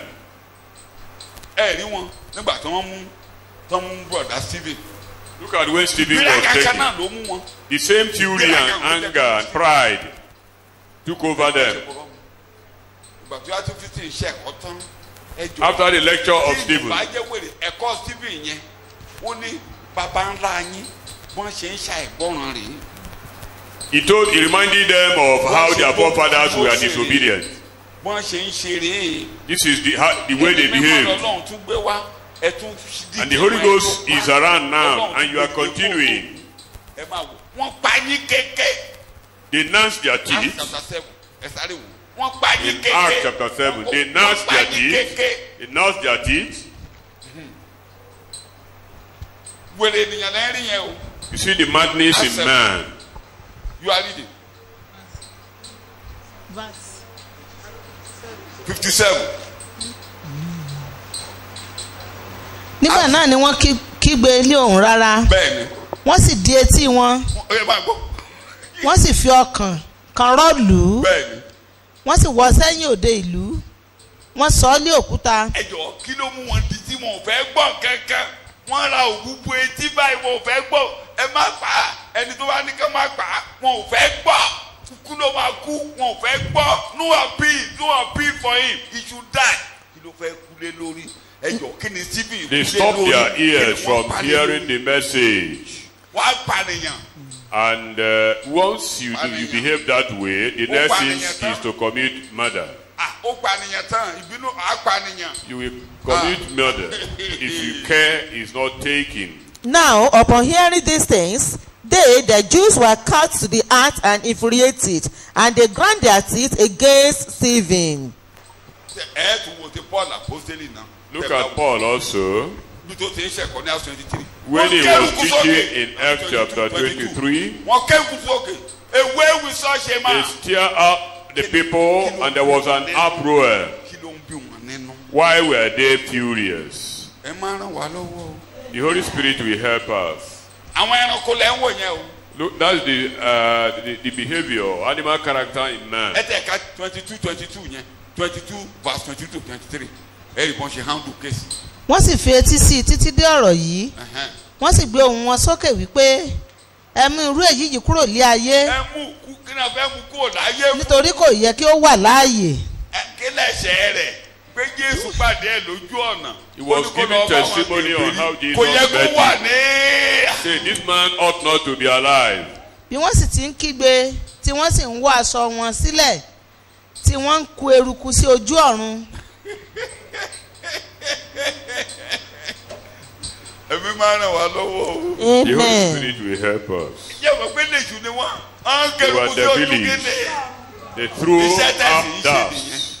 Look at when Stephen was taken. The same fury and anger and pride took over them. After the lecture of Stephen, he reminded them of how their forefathers were disobedient. This is the way they behaved. And the Holy Ghost is around now, and you are continuing. They gnashed their teeth. In Acts chapter 7, they gnashed their teeth. They gnashed their teeth. You see the madness in man. You are reading. Verse 57. Nígbà náà ni wọ́n kígbe ilé òun rárá. Bẹ́ẹ̀ni. Wọ́n sì di etí wọn. Wọ́n sì fi ọkàn kan rọ́ọ̀lù. Bẹ́ẹ̀ni. Wọ́n sì wọ́ sẹ́yìn òde ìlú. Wọ́n sọ ọ́ lé òkúta. Ẹ jọ̀ọ́ kí ló mú wọn di tí wọn ò fẹ́ gbọ́ kankan? Wọ́n ra ògúnbu etí báyìí wọn ò fẹ́ gbọ́. Ẹ má pa á. Ẹni tó bá ní ká má pa á wọn ò fẹ́ gbọ́. kú ló máa kú wọn ò fẹ́ gbọ́ no appeal for him he should die kí ló fẹ́ kú lé lórí ẹjọ́ kí ni Stephen kú lé lórí They stop their ears from hearing the message. wàá pànìyàn. And once you behave that way, the next thing is to commit murder. ó pànìyàn tán ìbínú àpànìyàn. You will commit murder if your care is not taken. Now, upon hearing these things, they, the Jews, were cut to the heart and infuriated, and they ground their teeth against Stephen. Look at Paul also. When he was teaching in Acts chapter 23, they stirred up the people and there was an uproar. Why were they furious? The Holy Spirit will help us. Look, that's the behavior, animal character in man. 22 verse 22 23. wọ́n sì fi etí sí i títí dé ọ̀rọ̀ yìí wọ́n sì gbé ohùn wọn sókè wípé ẹ mú irú èyí yìí kúrò lé ayé nítorí kò yẹ kí ó wà láàyè. He was giving testimony on how Jesus met him. Say, this man ought not to be alive. bí wọ́n sì ti ń kígbe tí wọ́n sì ń wọ́ aṣọ wọn sílẹ̀ tí wọ́n ń ku eruku sí ojú ọ̀run. Ẹ̀mí máa ràn wá lọ́wọ́. The Holy Spirit will help us. They were the village. They threw up doves.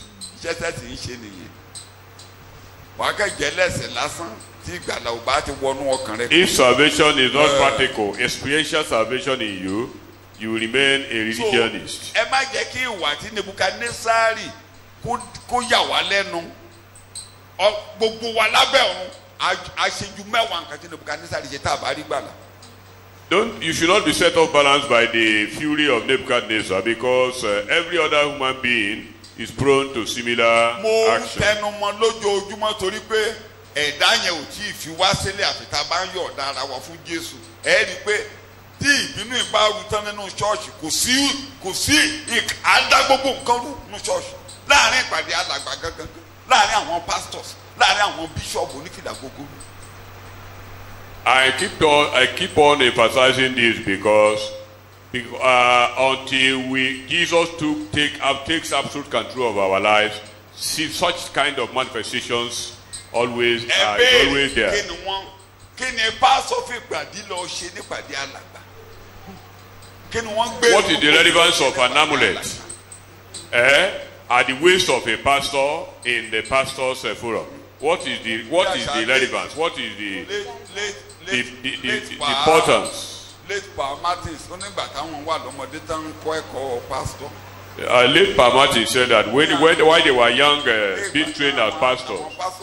If salvation is not practical, experiential salvation in you, you will remain a religionist. Ẹ má jẹ́ kí ìwà tí Nebukadnesari kó yà wá lẹ́nu. Gbogbo wa lábẹ́ ọ̀run àṣejù mẹ́wàá nǹkan tí Nebukadnesari ṣe tá a bá rí gbàlà. You should not be set off balance by the fury of Nebuchadnezzar, because every other human being is prone to similar action. Mo tẹnumọ́ lójoojúmọ́ torí pé ẹ̀dá yẹn ò tí ì fi wá sílẹ̀ àfi tá a bá ń yọ̀ ọ̀dà ara wa fún Jésù. Ẹ rí i pé tí ìbínú ìbá rú tán nínú ṣọ́ọ̀ṣì kò sí àdá gbogbo nǹkan rú nínú ṣọ́ọ̀ṣì láàrin ìpàdé alàgbà gangan láàrin àwọn pastors láàrin àwọn bíṣọ̀bù onífìlà gbogbo. I keep on emphasizing this because until Jesus takes absolute control of our lives, see such kind of manifestations always there. What is the relevance of an amulet? At the waist of a pastor in the pastor's forum? What is the relevance? What is the importance? Late Pa Martins, Late Pa Martins said that while they were young, being trained as pastors.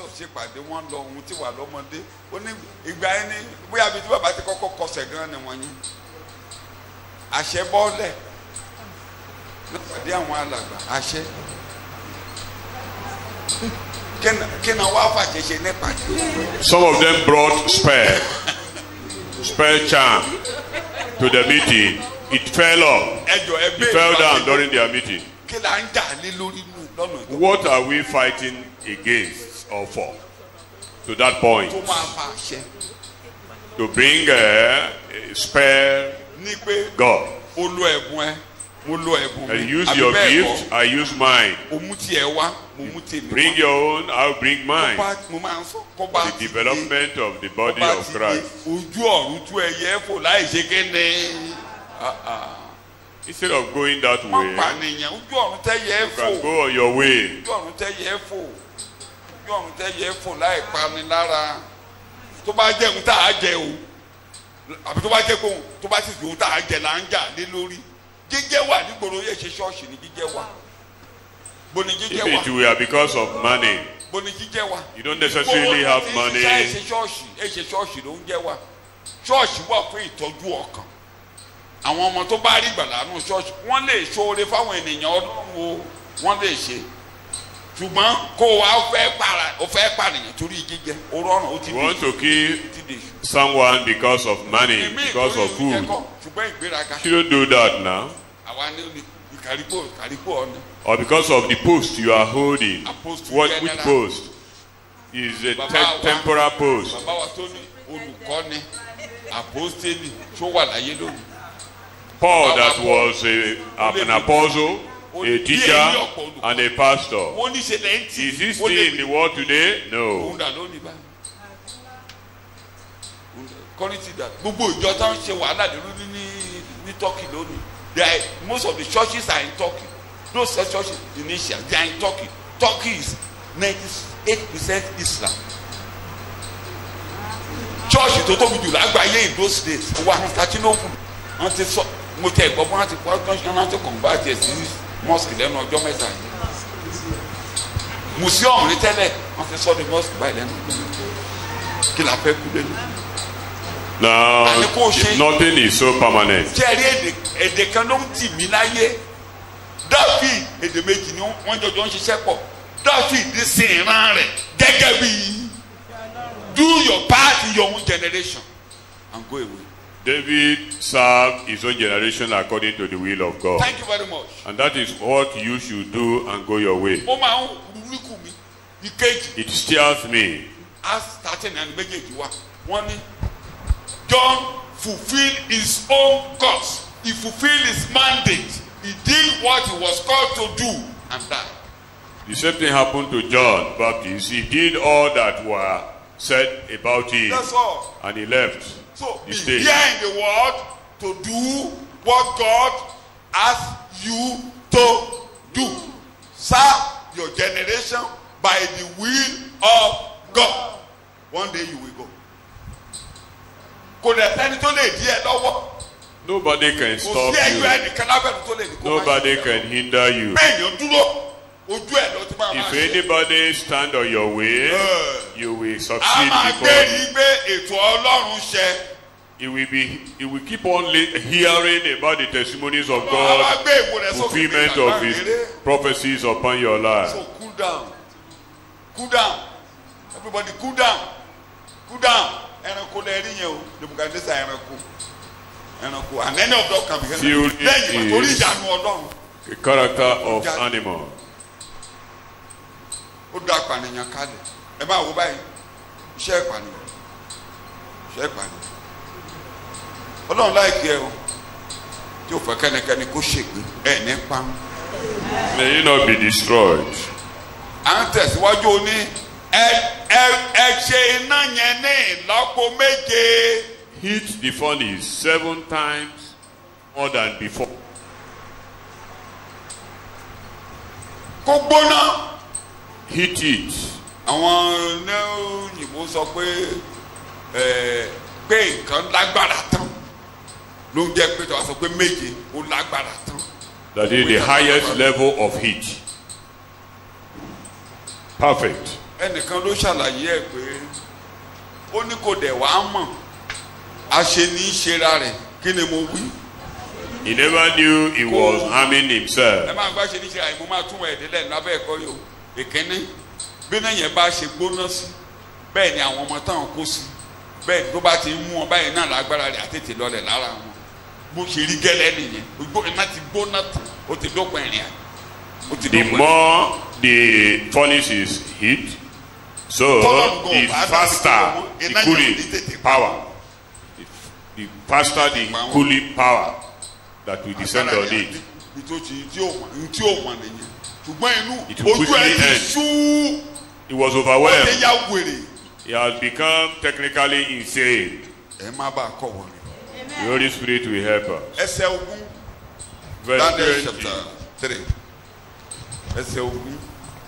Some of them brought spare charm to the meeting. It fell off. It fell down during their meeting. What are we fighting against or for? To that point. To bring a spare God. And use your gift, I use mine. Bring your own, I'll bring mine. The development of the body of Christ. Instead of going that way, you can go on your way. If it were because of money, you don't necessarily have money. Àwọn ọmọ tó bá rí gbàlà nù ṣọ́ọ̀ṣì wọ́n lè ṣoore fáwọn ènìyàn Ọlọ́run wọ́n lè ṣe ṣùgbọ́n kó wa fẹ́ pànìyàn torí jíjẹ orọ́rùn ó ti dé. You want to kill someone because of money, because of food. You don't do that now. kàrípò ọ̀nà. or because of the post you are holding. Apostle Which general. post? Is a Bàbá wa- temporal post. bàbá wa tó ní olùkọ́ni apostoli tó wà láyé lónìí. Paul that was an apostle, a teacher, and a pastor. wọ́n ní ṣe lẹ́yìn tí Is he still in the world today? No. òun dà lónìí báyìí. Kọ́rìntì dà gbogbo ìjọ táwọn ṣe wàhálà lórí ní Turkey lónìí. Most of the churches are in Turkey. Those churches in Asia, they are in Turkey. Turkey is 98% Islam. Church tó tóbi jù lágbàáyé in those days wà ní Constantinople. Wọ́n ti sọ mo tẹ ìgbọ́ bọ́n ti kọ́ wọ́n ti convert ẹ̀ sí mosque lẹ́nu ọjọ́ mẹ́ta yìí. Museum ní tẹ́lẹ̀ wọ́n ti sọ di mosque báyìí lẹ́nu ọjọ́ mẹ́ta. Kí la fẹ́ kú lẹ́nu? Now, nothing is so permanent. Jẹ́rí èdè kan ló ń tì mí láyé. David èdè méjì ni wọ́n jọjọ ń ṣiṣẹ́ pọ̀. David ní sin ìran rẹ̀ gẹ́gẹ́ bí do your part in your own generation and go away. David served his own generation according to the will of God. Thank you very much. And that is what you should do and go your way. Ó máa ń rúkú mi ìkejì. It stirs me. Acts 13 and méjèèjì wá. Wọ́n ní John fulfilled his own cause. He fulfilled his mandate. He did what he was called to do and died. The same thing happened to John Baptist. He did all that were said about him. That's all. And he left. So He be stayed. here in the world to do what God asked you to do. Serve your generation by the will of God. One day you will go. Kò dẹ̀ sẹ́ni tó lè dí ẹ lọ́wọ́. Nobody can Kò stop sí ẹyọ you. ẹnìkan lábẹ́nu tó lè ní kó má Nobody ṣe can hinder you. Bẹ́ẹ̀ni dúró ojú ẹ̀ lọ tí máa máa If ṣe. anybody stand on your way, you will A succeed máa before gbé him. ní pé ètò Ọlọ́run ṣẹ. He will keep on hearing about the testimonies of Wọ́n á God, gbé ìwò rẹ̀ sókè fulfillment bí of his prophecies upon your life. So cool down. Cool down. Everybody cool down. Cool down. Ẹranko lẹ rí yẹn o. Nebukadneza ẹranko. Ẹranko. And any of them can be heard. Fury Lẹ́yìn torí is ìyanu Ọlọ́run. a character of animal. Ó dá apànìyàn kalẹ̀. Ẹ máa wo báyìí. Iṣẹ́ ìpànìyàn. Iṣẹ́ ìpànìyàn. Ọlọ́run láìkí ẹ o. Tí o fẹ́ kẹ́nikẹ́ni kó ṣègbè. Ẹ ní pa. May you not be destroyed. À ń tẹ̀síwájú oní ẹ ṣe iná yẹn ní ìlọ́po méje. Heat the furnace 7 times more than before. Kó gbóná. Heat it. Àwọn òyìnbó sọ pé nǹkan lágbára tán ló ń jẹ́ pé tó a sọ pé méje ó lágbára tán. That is the highest level of heat. Perfect. Ẹnìkan ló ṣàlàyé ẹ pé ó ní kò dẹ̀ wá mọ̀ àṣẹ ní í ṣera rẹ̀ kí ni mo wí. He never knew he was harming himself. Ẹ máa gbá ṣe ní ṣera yìí mo máa tún ẹ̀dẹ́ lẹ́nu lábẹ́ ẹ̀kọ́ yìí o. Èkínní bí náà yẹn bá ṣe gbóná sí bẹ́ẹ̀ ni àwọn ọmọ táwọn kó sí bẹ́ẹ̀ tó bá ti ń mú wọn báyìí náà lágbára rẹ̀ àtètè lọlẹ̀ lára wọn bó ṣe rí gẹ́lẹ́ nìyẹn iná ti gbóná tán ó ti dópin ìrìn àjò. The more the furnace is heat, so the faster the cooling power. The faster the cooling power that will descend on it. Tí ó mọ̀ nìyẹn ṣùgbọ́n inú It will ojú ẹ̀ quickly ti end. ṣú He was ó ti overwhelmed. yá wèrè. He has become technically insane. Ẹ má bàa kọ̀ wọ́n. The Holy Spirit will help us. Ẹsẹ̀ ogun Verse Daniel 20. chapter 3 ẹsẹ̀ ogun.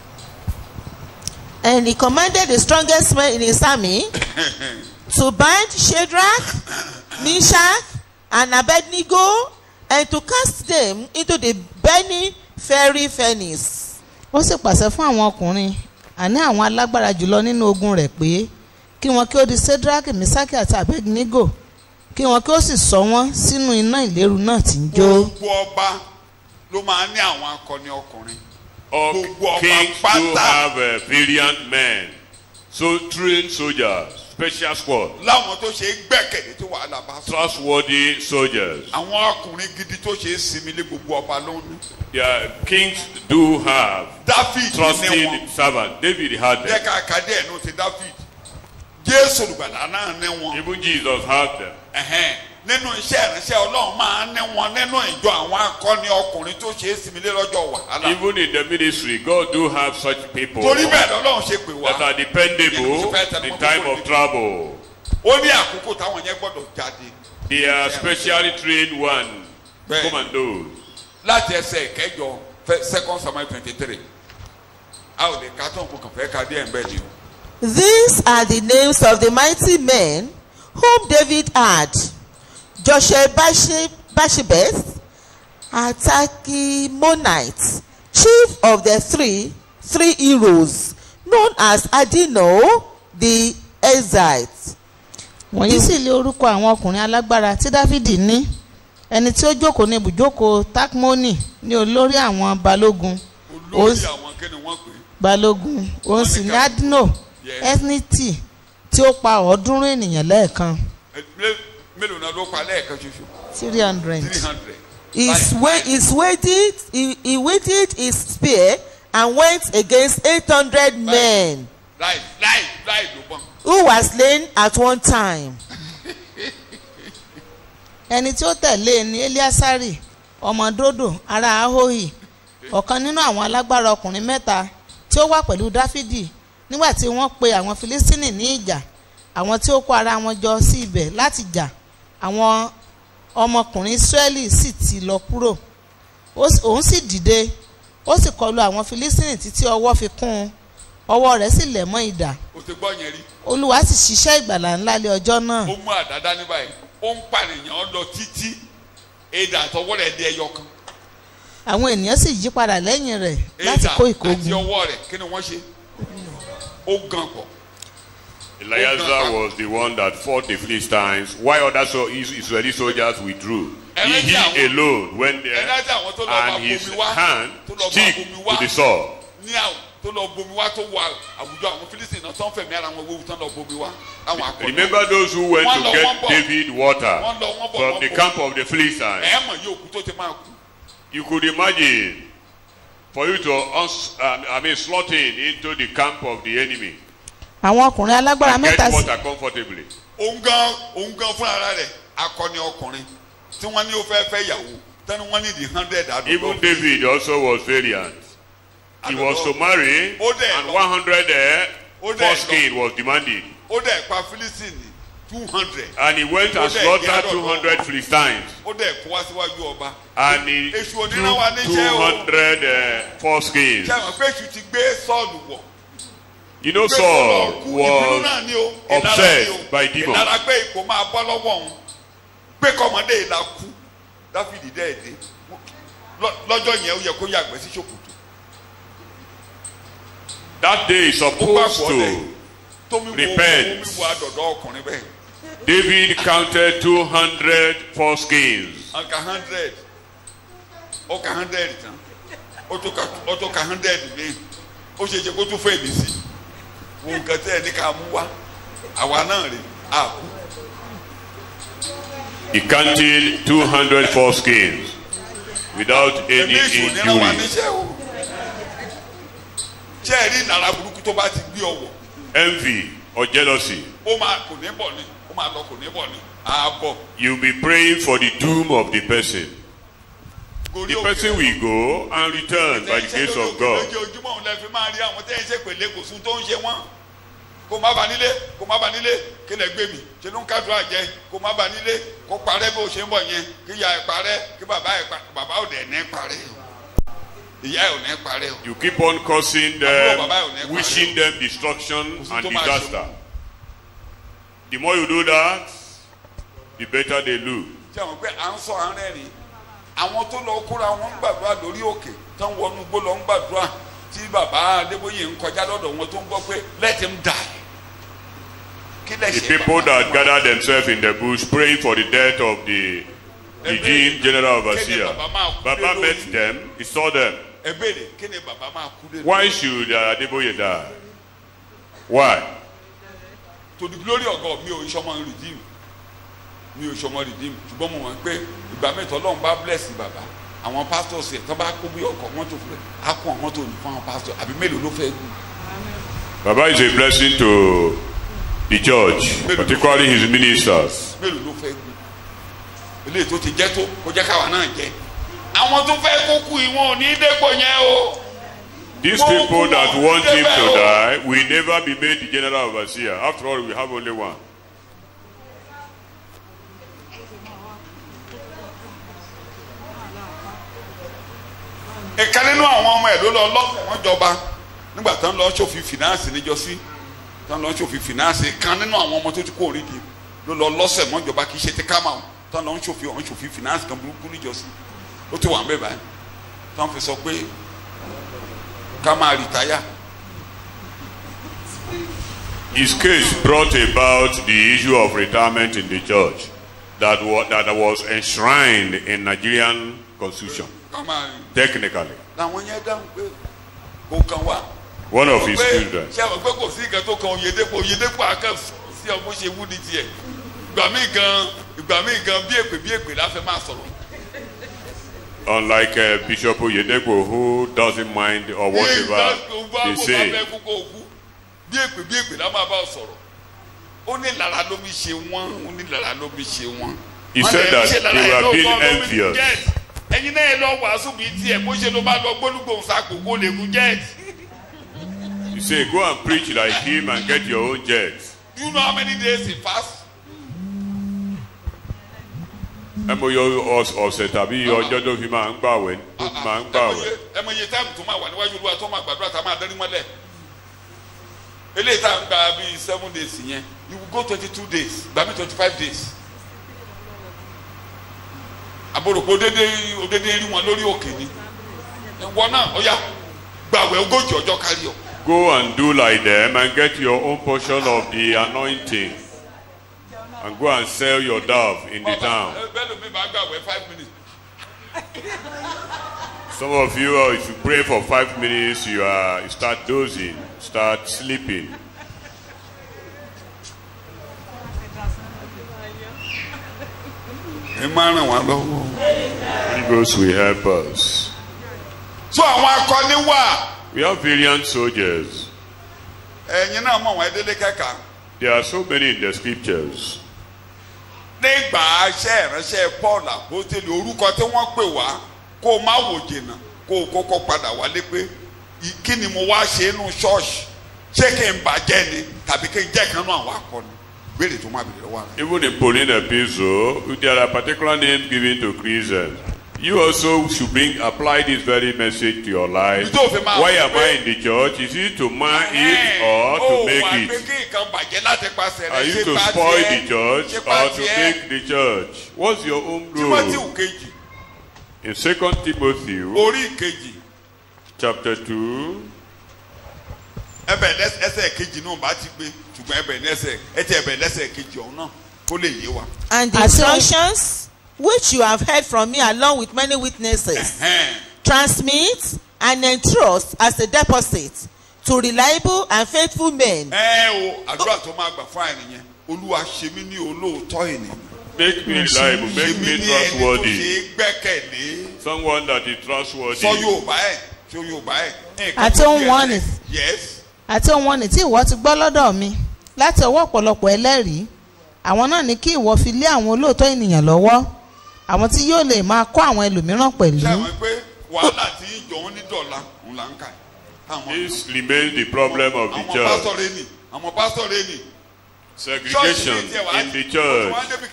And he commanded the strongest men in his army to bind Shadrach, Meshach, and Abednego, and to cast them into the burning fiery furnace. Ó sì pàṣẹ fún àwọn ọkùnrin àní àwọn alágbára jùlọ nínú ogun rẹ̀ pé kí wọn kí ó di Sédrákì, Mísákì àti Abednego kí wọn kí ó sì sọ wọ́n sínú iná ìléru náà tí ń jó. Gbogbo ọba ló máa ní àwọn akọni ọkùnrin. All kings do have valiant men, so trained soldiers special squad, láwọn tó ṣe é gbẹ́kẹ̀lé tí wàhálà bá sọ. trustworthy soldiers. àwọn ọkùnrin gidi tó ṣe é sinmi lé gbogbo ọba lónìí. Their kings do have David ní trusted wọn. servants. David had jẹ́ them. ká kàdé ẹ̀nu ti David. Jésù olùgbàlà náà ní wọn. Even Jesus had them. Nínú iṣẹ́ ìránṣẹ́ Ọlọ́run máa ń ní wọn nínú ìjọ àwọn akọni ọkùnrin tó ṣe é sinmi lé lọ́jọ́ wàhálà. Even in the ministry, God do have such people torí bẹ́ẹ̀ lọ́lọ́run ṣe pè wá. that are dependable in time of trouble. ó ní àkókò táwọn yẹn gbọ́dọ̀ jáde. They are specially trained ones, Bẹ́ẹ̀. commandos. láti ẹsẹ̀ ìkẹjọ 2 Samuel 23 a ò lè ká tó nǹkan kan fẹ́ ká díẹ̀ ń bẹ̀ ni o. These are the names of the mighty men whom David had: Josheb-Bashebeth, Atakimonite, chief of the three heroes, known as Adino the Ezite. wọ̀nyí sì lé orúkọ àwọn ọkùnrin alágbára tí dáfídì ní. ẹni tí ó jókòó ní ibùjókòó takmoni ní olórí àwọn balógun. olórí àwọn kí ni wọ́n pè é. balógun òun sì ní adino ethniti tí ó pa 300 ènìyàn lẹ́ẹ̀kan. mélòó náà ló pa lẹ́ẹ̀kan ṣoṣo. 300. 300. He wielded his spear and went against 800 men láì ló bọ́n. who were slain at one time. ẹni tí ó tẹ̀lé ní eliasari ọmọ dodo ará ahohi ọ̀kan nínú àwọn alágbára ọkùnrin mẹ́ta tí ó wà pẹ̀lú dáfídì nígbà tí wọ́n pe àwọn filistini ní ìjà. àwọn tí ó kó ara wọn jọ sí ibẹ̀ láti jà àwọn ọmọkùnrin israẹli sì ti lọ kúrò. òun sì dìde ó sì kọlu àwọn filistini títí ọwọ́ fi kún un ọwọ́ rẹ̀ sì lẹ̀ mọ́ idà. o ti gbọ́ yẹn rí. olúwa sì ṣiṣẹ́ ìgbàlà ńlá lé ọjọ́ náà. ó mú àdáda ní báyìí ó ń pànìyàn lọ títí èdè àtọwọ́ rẹ̀ di ẹyọ kan. àwọn ènìyàn sì yí padà lẹ́yìn rẹ̀ láti èdè kó àti ìkógun. ọwọ́ rẹ̀ kí ni wọ́n ṣe. ó gan pọ̀. Eleazar was the one that fought the Philistines, while other Israeli soldiers withdrew. He alone went there, and his hand stick to the sword. ní àwọn tó lọ bomi wá tó wà àwùjọ àwọn Philistines náà tó ń fẹ̀mí ara wọn wéwu tán lọ bomi wá. Remember those who went to get David water from the camp of the Philistines. ẹ mọ̀ yóò kú tó ti máa kú. You could imagine for you to slot in into the camp of the enemy àwọn ọkùnrin alágbára and mẹ́ta get sí. water comfortably. òun gan fún ara rẹ̀ akọni ọkùnrin tí wọ́n ní ó fẹ́ yàwó tẹ́ni wọ́n ní the 100 àdúgbò. Even David also was valiant. He was to marry, and 100 foreskin was demanded. ó dẹ̀ pa Philistine 200. And he went and slaughtered 200 Philistines. ó dẹ̀ kó wá síwájú ọba. And he èṣù took onírán wa níṣẹ́ o. 200 foreskins. ṣé àwọn pé èṣù ti gbé Sọ́ọ̀lù wọ̀. You know, Saul was obsessed by demons. ìdára pé ipò máa bọ́ lọ́wọ́ òun pé kọ́mọdé ìlà kú Dáfídì dẹ́ẹ̀dẹ́ lọ́jọ́ yẹn ó yẹ kó yàgbẹ́ sí ṣòkòtò. That day is supposed to repent. David counted 200 foreskins. Ọkà 100 tán ó tó ka 100 mi ó ṣe ṣe kó tún fẹ́ mi sí wo nǹkan tẹ́ ẹ ní ká mú wá àwa náà rè á kú. He counted 200 foreskins without any injury. ṣé ẹ rí ìnara burúkú tó bá ti gbé ọwọ́. Envy or jealousy. ó máa kò ní bọ̀ ni ó máa lọ kò ní bọ̀ ni ààbọ̀. You be praying for the doom of the person. The person will go and return by the grace of God. ojoojúmọ́ òun lè fi máa rí àwọn tẹ́ ẹ ṣe pèlè kò sún tó ń ṣe wọ́n. kó má bà nílé kí lè gbé mi ṣe ló ń kádùá jẹ kó má bà nílé kó parẹ́ bó ṣe ń bọ̀ yẹn kí ìyá ẹ̀ parẹ́ kí bàbá ò dẹ̀ ní parẹ́ ìyá ẹ̀ ò ní parẹ́ o. You keep on cursing them, wishing them destruction and disaster. The more you do that, the better they look. ṣé àwọn pé à ń sọ àárẹ̀ rìn àwọn tó lọ kóra wọn ń gbàdúrà lórí òkè tó ń wọnú igbó lọ ń gbàdúrà tí bàbá Adébóyè ń kọjá lọ́dọ̀ wọn tó ń gbọ́ pé let him die. The people that gather themselves in the bush praying for the death of the Eugene General Overseer. Baba met them, he saw them. Why should Adébóyè die? Why? to the glory of God mi ò ìṣọmọ redeem mi ò ìṣọmọ redeem ṣùgbọ́n mo mọ̀ pé ìgbà mẹ́ta Ọlọ́run bá bless bàbá àwọn pastors ẹ̀ tó bá kó bí ọkọ̀ mọ́tò fún ẹ̀ á kó àwọn mọ́tò fún àwọn pastors àbí mélòó ló fẹ́ gùn. Baba is a blessing to the church, particularly his ministers. Mélòó ló fẹ́ gùn eléyìí tó ti jẹ́ tó kó jẹ́ káwa náà jẹ́ àwọn tó fẹ́ kó kú ìwọ̀n ò ní dépò yẹn o. These people that want him to die will never be made the general overseer. After all, we have only one. Ẹ̀ka nínú àwọn ọmọ ẹ̀ ló lọ lọ́sẹ̀ wọ́n jọba nígbà tán lọ ṣòfin fìnáàsì níjọ́sí tán lọ ṣòfin fìnáàsì kan nínú àwọn ọmọ tó ti kó orídìí ló lọ lọ́sẹ̀ wọ́n jọba kì í ṣe ti kámà o tán lọ ṣòfin fìnáàsì kan burúkú níjọ́sí ó ti wà ń bẹ̀ báyìí tán fi sọ pé ká máa rìtáyà. His case brought about the issue of retirement in the church that was enshrined in Nigerian constitution. Technically. Làwọn yẹn dáhùn pé kò kàn wá. One of his children. Ṣé àwọn pé kò sí nǹkan tó kan Oyedepo akẹ́ sí ọmọ ṣe wú ní tiẹ̀. Ìgbà míì gan bí èpè la fẹ́ máa sọ̀rọ̀. Unlike Bishop Oyedepo, who doesn't mind or whatever they say. Bí èpè la máa bá sọ̀rọ̀. Ó ní lára ló mi ṣe wọ́n. He said that they were being envious. Ẹ̀yin náà lọ wàásù bíi tiẹ̀ bó ṣe ló bá lọ gbólúgbòhùn sàkókò lè mú jet. You say go and preach like him and get your own jet. Do you know how many days he fast? Ẹ mọ yọ ọ̀sẹ̀ tàbí ọjọ́ tó fi máa ń gbàwẹ̀ tó fi máa ń gbàwẹ̀. Ẹ mọ iye táàmù tó máa wà níwájú Olúwa tó máa gbàdúrà tá a máa dẹ́rí mọ́lẹ̀. Eléyìí tá a ń gba bíi 7 days yẹn you will go 22 days gbà mí 25 days. Àbòròpọ̀ òdédé rí wọn lórí òkè ni ẹ̀wọ̀n náà ọ̀yà gbàwẹ̀ 40 ọjọ́ kárí ọ. Go and do like them and get your own portion of the anointing and go and sell your dove in the town. Bẹ́ẹ̀ ló mi bá gbàwẹ̀ 5 minutes. Some of you, if you pray for 5 minutes, you start dozing, start sleeping. Holy Ghost will help us. So àwọn akọni wà. We have valiant soldiers. Ẹ̀yin náà mọ̀ wọ́n ẹ̀dẹ́lẹ́ kẹ́kà. There are so many in the scriptures. Nígbà aṣẹ́ ìránṣẹ́ Paul àpótélì orúkọ tí wọ́n pè wá kó o má wò jìnnà kó o kọ́kọ́ padà wálé pé kí ni mo wá ṣe inú ṣọ́ọ̀ṣì ṣé kí n bàjẹ́ ni tàbí kí n jẹ́ kan náà àwọn akọni. Even in Pauline epistle, there are particular names given to Christians. You also should apply this very message to your life. Why am I in the church? Is it to mar it or to make it? Are you to spoil the church or to make the church? What's your own role? In 2 Timothy chapter 2. And the instructions which you have heard from me along with many witnesses transmit and entrust as a deposit to reliable and faithful men. Make me reliable, make me trustworthy. Someone that is trustworthy. Àti ohun wọn ni tí ìwọ ti gbọ́ lọ́dọ̀ mi láti ọwọ́ ọ̀pọ̀lọpọ̀ ẹlẹ́rìí àwọn náà ní kí ìwọ fi lé àwọn olóòótọ́ ènìyàn lọ́wọ́ àwọn tí yóò lè máa kọ́ àwọn ẹlòmíràn pẹ̀lú. This remains the problem of the church. Segregation in the church.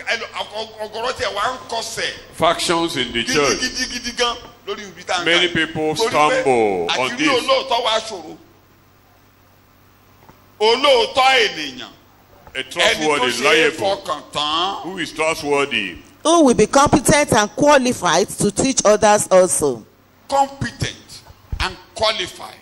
Factions in the church. Many people stumble on this. A trustworthy, reliable, who is trustworthy, who will be competent and qualified to teach others also. Competent and qualified.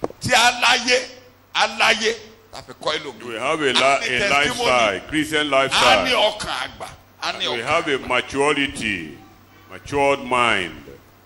We have a lifestyle, Christian lifestyle. We have a maturity, matured mind.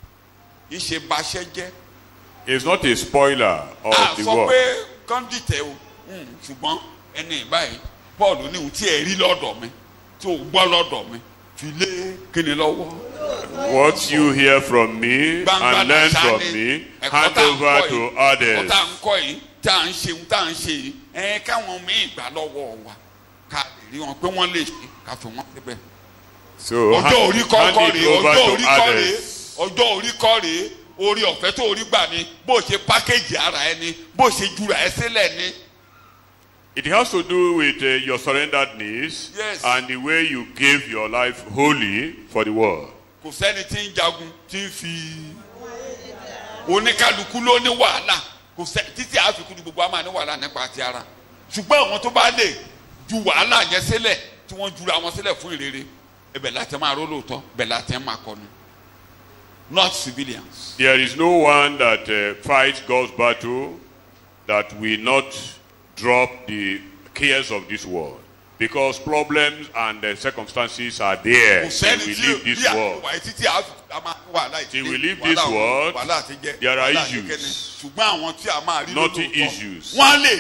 It's not a spoiler of the work. Paul ní ohun tí ẹ rí lọ́dọ̀ mi tí ò gbọ́ lọ́dọ̀ mi fi lé kíni lọ́wọ́. What you hear from me and learn from me, hand over to others. ọ̀tá ń kọ́ yìí tá à ń ṣe ohun tá à ń ṣe yìí káwọn míì gbà lọ́wọ́ wa ká lè rí wọn pé wọ́n lè ṣe ká fi wọ́n síbẹ̀. So ọjọ́ orí hand kọ́kọ́ it rèé over ọjọ́ to orí kọ́ rèé others. ọjọ́ orí kọ́ rèé orí ọ̀fẹ́ tó orí gbà ní bó ṣe pákéjì ara ẹni bó ṣe jura ẹ sílẹ̀ ní. It has to do with your surrendered needs. Yes. And the way you give your life wholly for the world. Kò sẹ́ni tí ń jagun tí ń fi oníkálukú ló ní wàhálà kò sẹ́ títí àfikún ní gbogbo àmà ní wàhálà nípa ti ara ṣùgbọ́n àwọn tó bá lè ju wàhálà yẹn sílẹ̀ tí wọ́n jura wọn sílẹ̀ fún ìrere ibẹ̀ láti máa ró lóòótọ́ ibẹ̀ láti máa kọnu not civilians. There is no one that fights God's battle that will not drop the cares of this world, because problems and circumstances are there. Till we leave this world. Till we leave this world, there are issues. Naughty issues.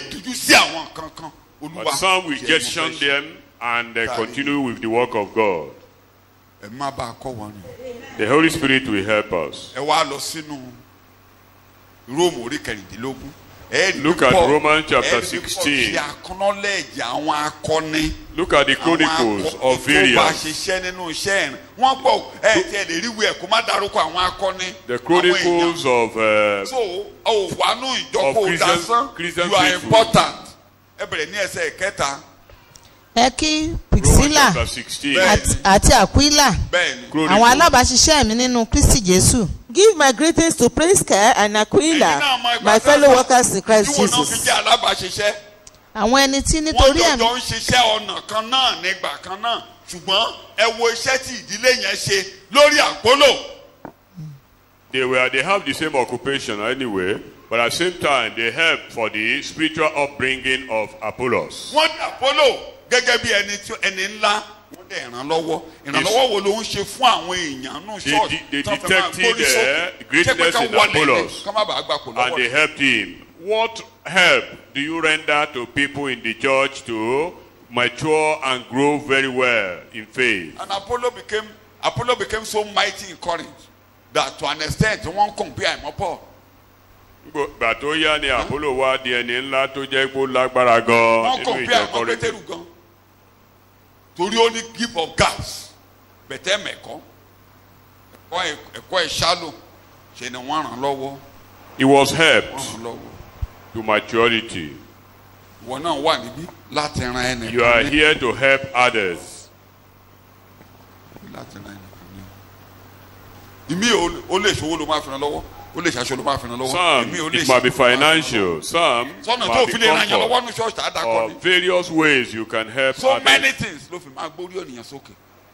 But some will jettison them and continue with the work of God. The Holy Spirit will help us. Look at Romans chapter 16. Look at the chronicles of various. The chronicles of Christian you are faithful. important. ẹ kí Romans Priscilla chapter 16. àti Aquila Chronicles. àwọn alábàáṣiṣẹ́ mi nínú Kristi Jésù. Give my greetings to Prisca and Aquila, my fellow workers in Christ Jesus. àwọn ẹni tí wọ́n nítorí ẹ̀mí jọjọ ń ṣiṣẹ́ ọ̀nà kan náà nígbà kan náà ṣùgbọ́n ẹ wo iṣẹ́ tí ìdílé yẹn ṣe lórí Àpólò. They have the same occupation anyway, but at the same time they help for the spiritual upbringing of Apollos. wọ́n dà Àpólò gẹ́gẹ́ bí ẹni ńlá wọ́n dẹ̀ ìrànlọ́wọ́ wo ló ń ṣe fún àwọn èèyàn nù ṣọ́ọ̀ṣì They tán fẹ́ máa gbórí sókè detected greatness ṣé pé in ká wọlé ní Apollos, ká má bàa gbà kó and lọ́wọ́ they rẹ̀. helped him. What help do you render to people in the church to mature and grow very well in faith? And Apollo became so mighty in Corinth that to an extent wọ́n compare him Paul. Gbà tó yá ni Apollo wá di ẹni ńlá tó jẹ́ pé ó lágbára gan wọ́n nínú compare ìjọ him Kọ́ríńtì. Pétérù gan torí ó ní gift of gas bẹ̀tẹ̀ mẹ̀kọ́ ẹ̀kọ́ ìṣálò ṣe ni wọ́n ràn lọ́wọ́ He was helped wọ́n ràn lọ́wọ́. to maturity. Ìwọ náà wà níbí láti ran ẹnìkan You are ní here to help others. láti ran ẹnìkan ní. Ìmí ó lè ṣòwò ló máa fi ràn lọ́wọ́ ó lè ṣaṣọ ló máa fi ràn lọ́wọ́. Some, Ìmí ó lè it might be ṣe ló máa fi ràn lọ́wọ́. financial. Some Sọ́nà tó might fi be lè ran yàn lọ́wọ́ comfort. ní ṣọ́ọ̀ṣì tá a dákọ́ Or ni. various ways you can help So others. many things ló fi máa gbórí ènìyàn sókè.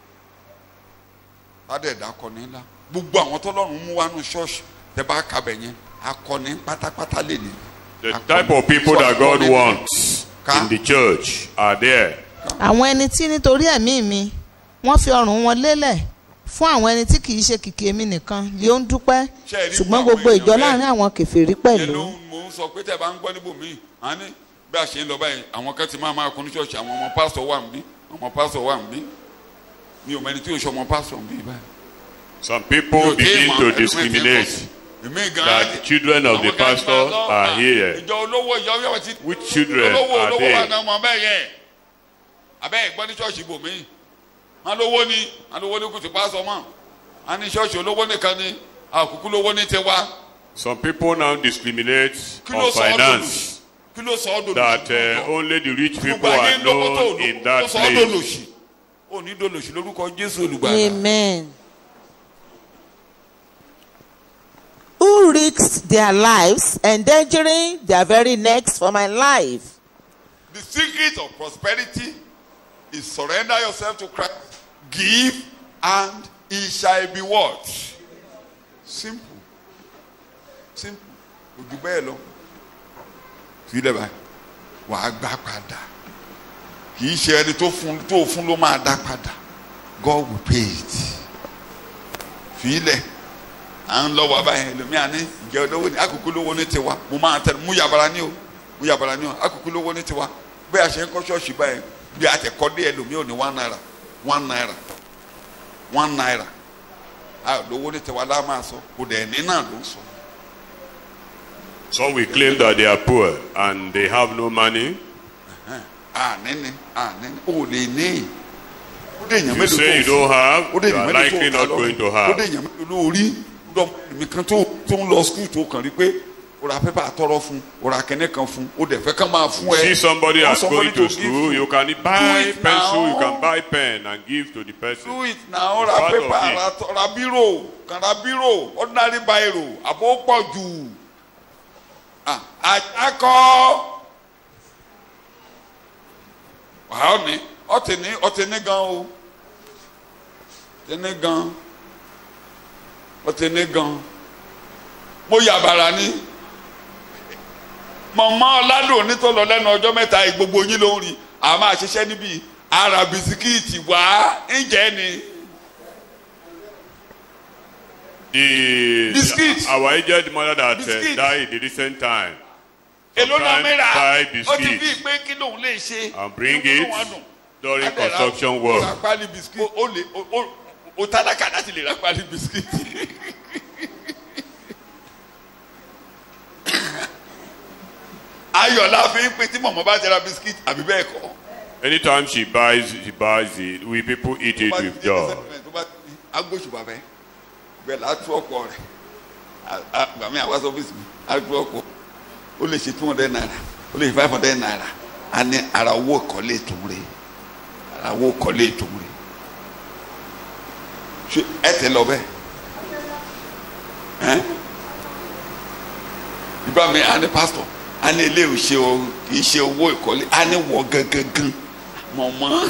Tádé ẹ̀dá akọni ńlá. Gbogbo àwọn tọ́lọ́run mú wá ní ṣọ́ọ̀ṣì tẹ bá kabẹ̀ yẹn akọni pátápátá lè ní. The type of people that God wants in the church are there. àwọn ẹni tí nítorí ẹ̀mí mi wọ́n fi ọrùn wọn lélẹ̀ fún àwọn ẹni tí kìí ṣe kìkì èmi nìkan lè ó ń dúpẹ́ ṣùgbọ́n gbogbo ìjọ láàrin àwọn kèfèrí pẹ̀lú. Ẹnu mò ń sọ pé tẹ bá ń gbọ́ níbòmíì á ní bí a ṣe ń lọ báyìí àwọn kan ti máa kún ní ṣọ́ọ̀ṣì àwọn ọmọ pásítọ̀ wà níbí ọmọ pásítọ̀ wà níbí mi ò mẹ́ni tí yóò ṣe ọmọ pásítọ̀ níbí báyìí. Some people begin to discriminate that the children of the pastor are here. Ìjọ olówó ìjọ yọ̀wọ̀ ti Which children olówó are wà they? náà mọ̀ bẹ́ẹ̀ yẹn abẹ́ ìgbọ́ ní ṣọ́ọ̀ṣì ibòmíì wọn lówó ní kùtù pásítọ̀ mọ́ wọn ní ṣọ́ọ̀ṣì olówó nìkan ní àkùkù lówó ní tiwa. Some people now discriminate Kí ló on sọ ọ́ finance, kí ló sọ ọ́ dòlòṣì? that only the rich people are known in that place. Ó ní dòlòṣì lórúkọ Jésù olùgbàlà. Amen. Who risked their lives, endangering their very necks for my life? The secret of prosperity is surrender yourself to Christ, give, and it shall be what? Simple. Simple. Ojú bẹ́ẹ̀ lọ. Fílẹ̀ báyìí. Wà á gbà padà. Kì í ṣe ẹni tó fún ló máa dá padà. God will pay it. Fílẹ̀. À ń lọ wà báyìí ẹlòmíà ní ìjẹ́ olówó ní àkókò lówó ní tiwa. Mo máa tẹnu mú yàbàrà ní o. Àkókò lówó ní tiwa. Bí a ṣe ń kọ́ ṣọ́ọ̀ṣì báyìí bí àtẹ̀kọ́dé ẹlòmíì ò ní 1 naira 1 naira 1 naira lówó ní tiwa lá máa sọ kò dẹ̀ ní náà ló ń sọ. Some will claim that they are poor and they have no money. Àníní ò lè ní. If you say you don't have, you are likely not going to have. ó dé èèyàn mélòó lórí mi kan tó ń lọ skul tó kàn rí pé ó ra pépà tọrọ fún ó ra kẹ́nẹ́ kan fún ó dẹ̀ fẹ́ kán máa fún ẹ. See somebody that's going to school, you can buy pencil, you can buy pen and give to the person. Do it now. Ra pépà ra bírò kan ra bírò ordinary biro àbó pọ̀ jù. Àjàkọ́ wàá ní ọtí ní gan o ọtí ní gan mo yàbàrà ní mọ̀mọ́ ọ̀làdùn onítọ̀lọ́ lẹ́nu ọjọ́ mẹ́ta gbogbo yín ló ń rí a máa ṣiṣẹ́ níbí ara bisikíìtì wá ń jẹ́ ni. Our aged mother that died in the recent time. Buy biscuits and bring it during construction work. Ayọ̀lá fi ń pè tí mọ̀mọ́ bá jẹra biscuit àbí bẹ́ẹ̀ kọ́. Anytime she buys it, we people eat it with joy. Agbóṣùbà bẹ́ẹ̀ bẹ́ẹ̀ látú ọ̀pọ̀ rẹ̀ àgbàmí àwọn sọ́fíìsì mi àtú ọ̀pọ̀ ó lè ṣe 200 naira ó lè ṣe 500 naira a ní ara owó ìkọ́lé tó ń re ṣe ẹ tẹ lọ bẹ́ẹ̀ ìgbà mi a ní pásítọ̀ a ní ilé ìṣe kì í ṣe owó ìkọ́lé a ní wọ gangan mọ̀mọ́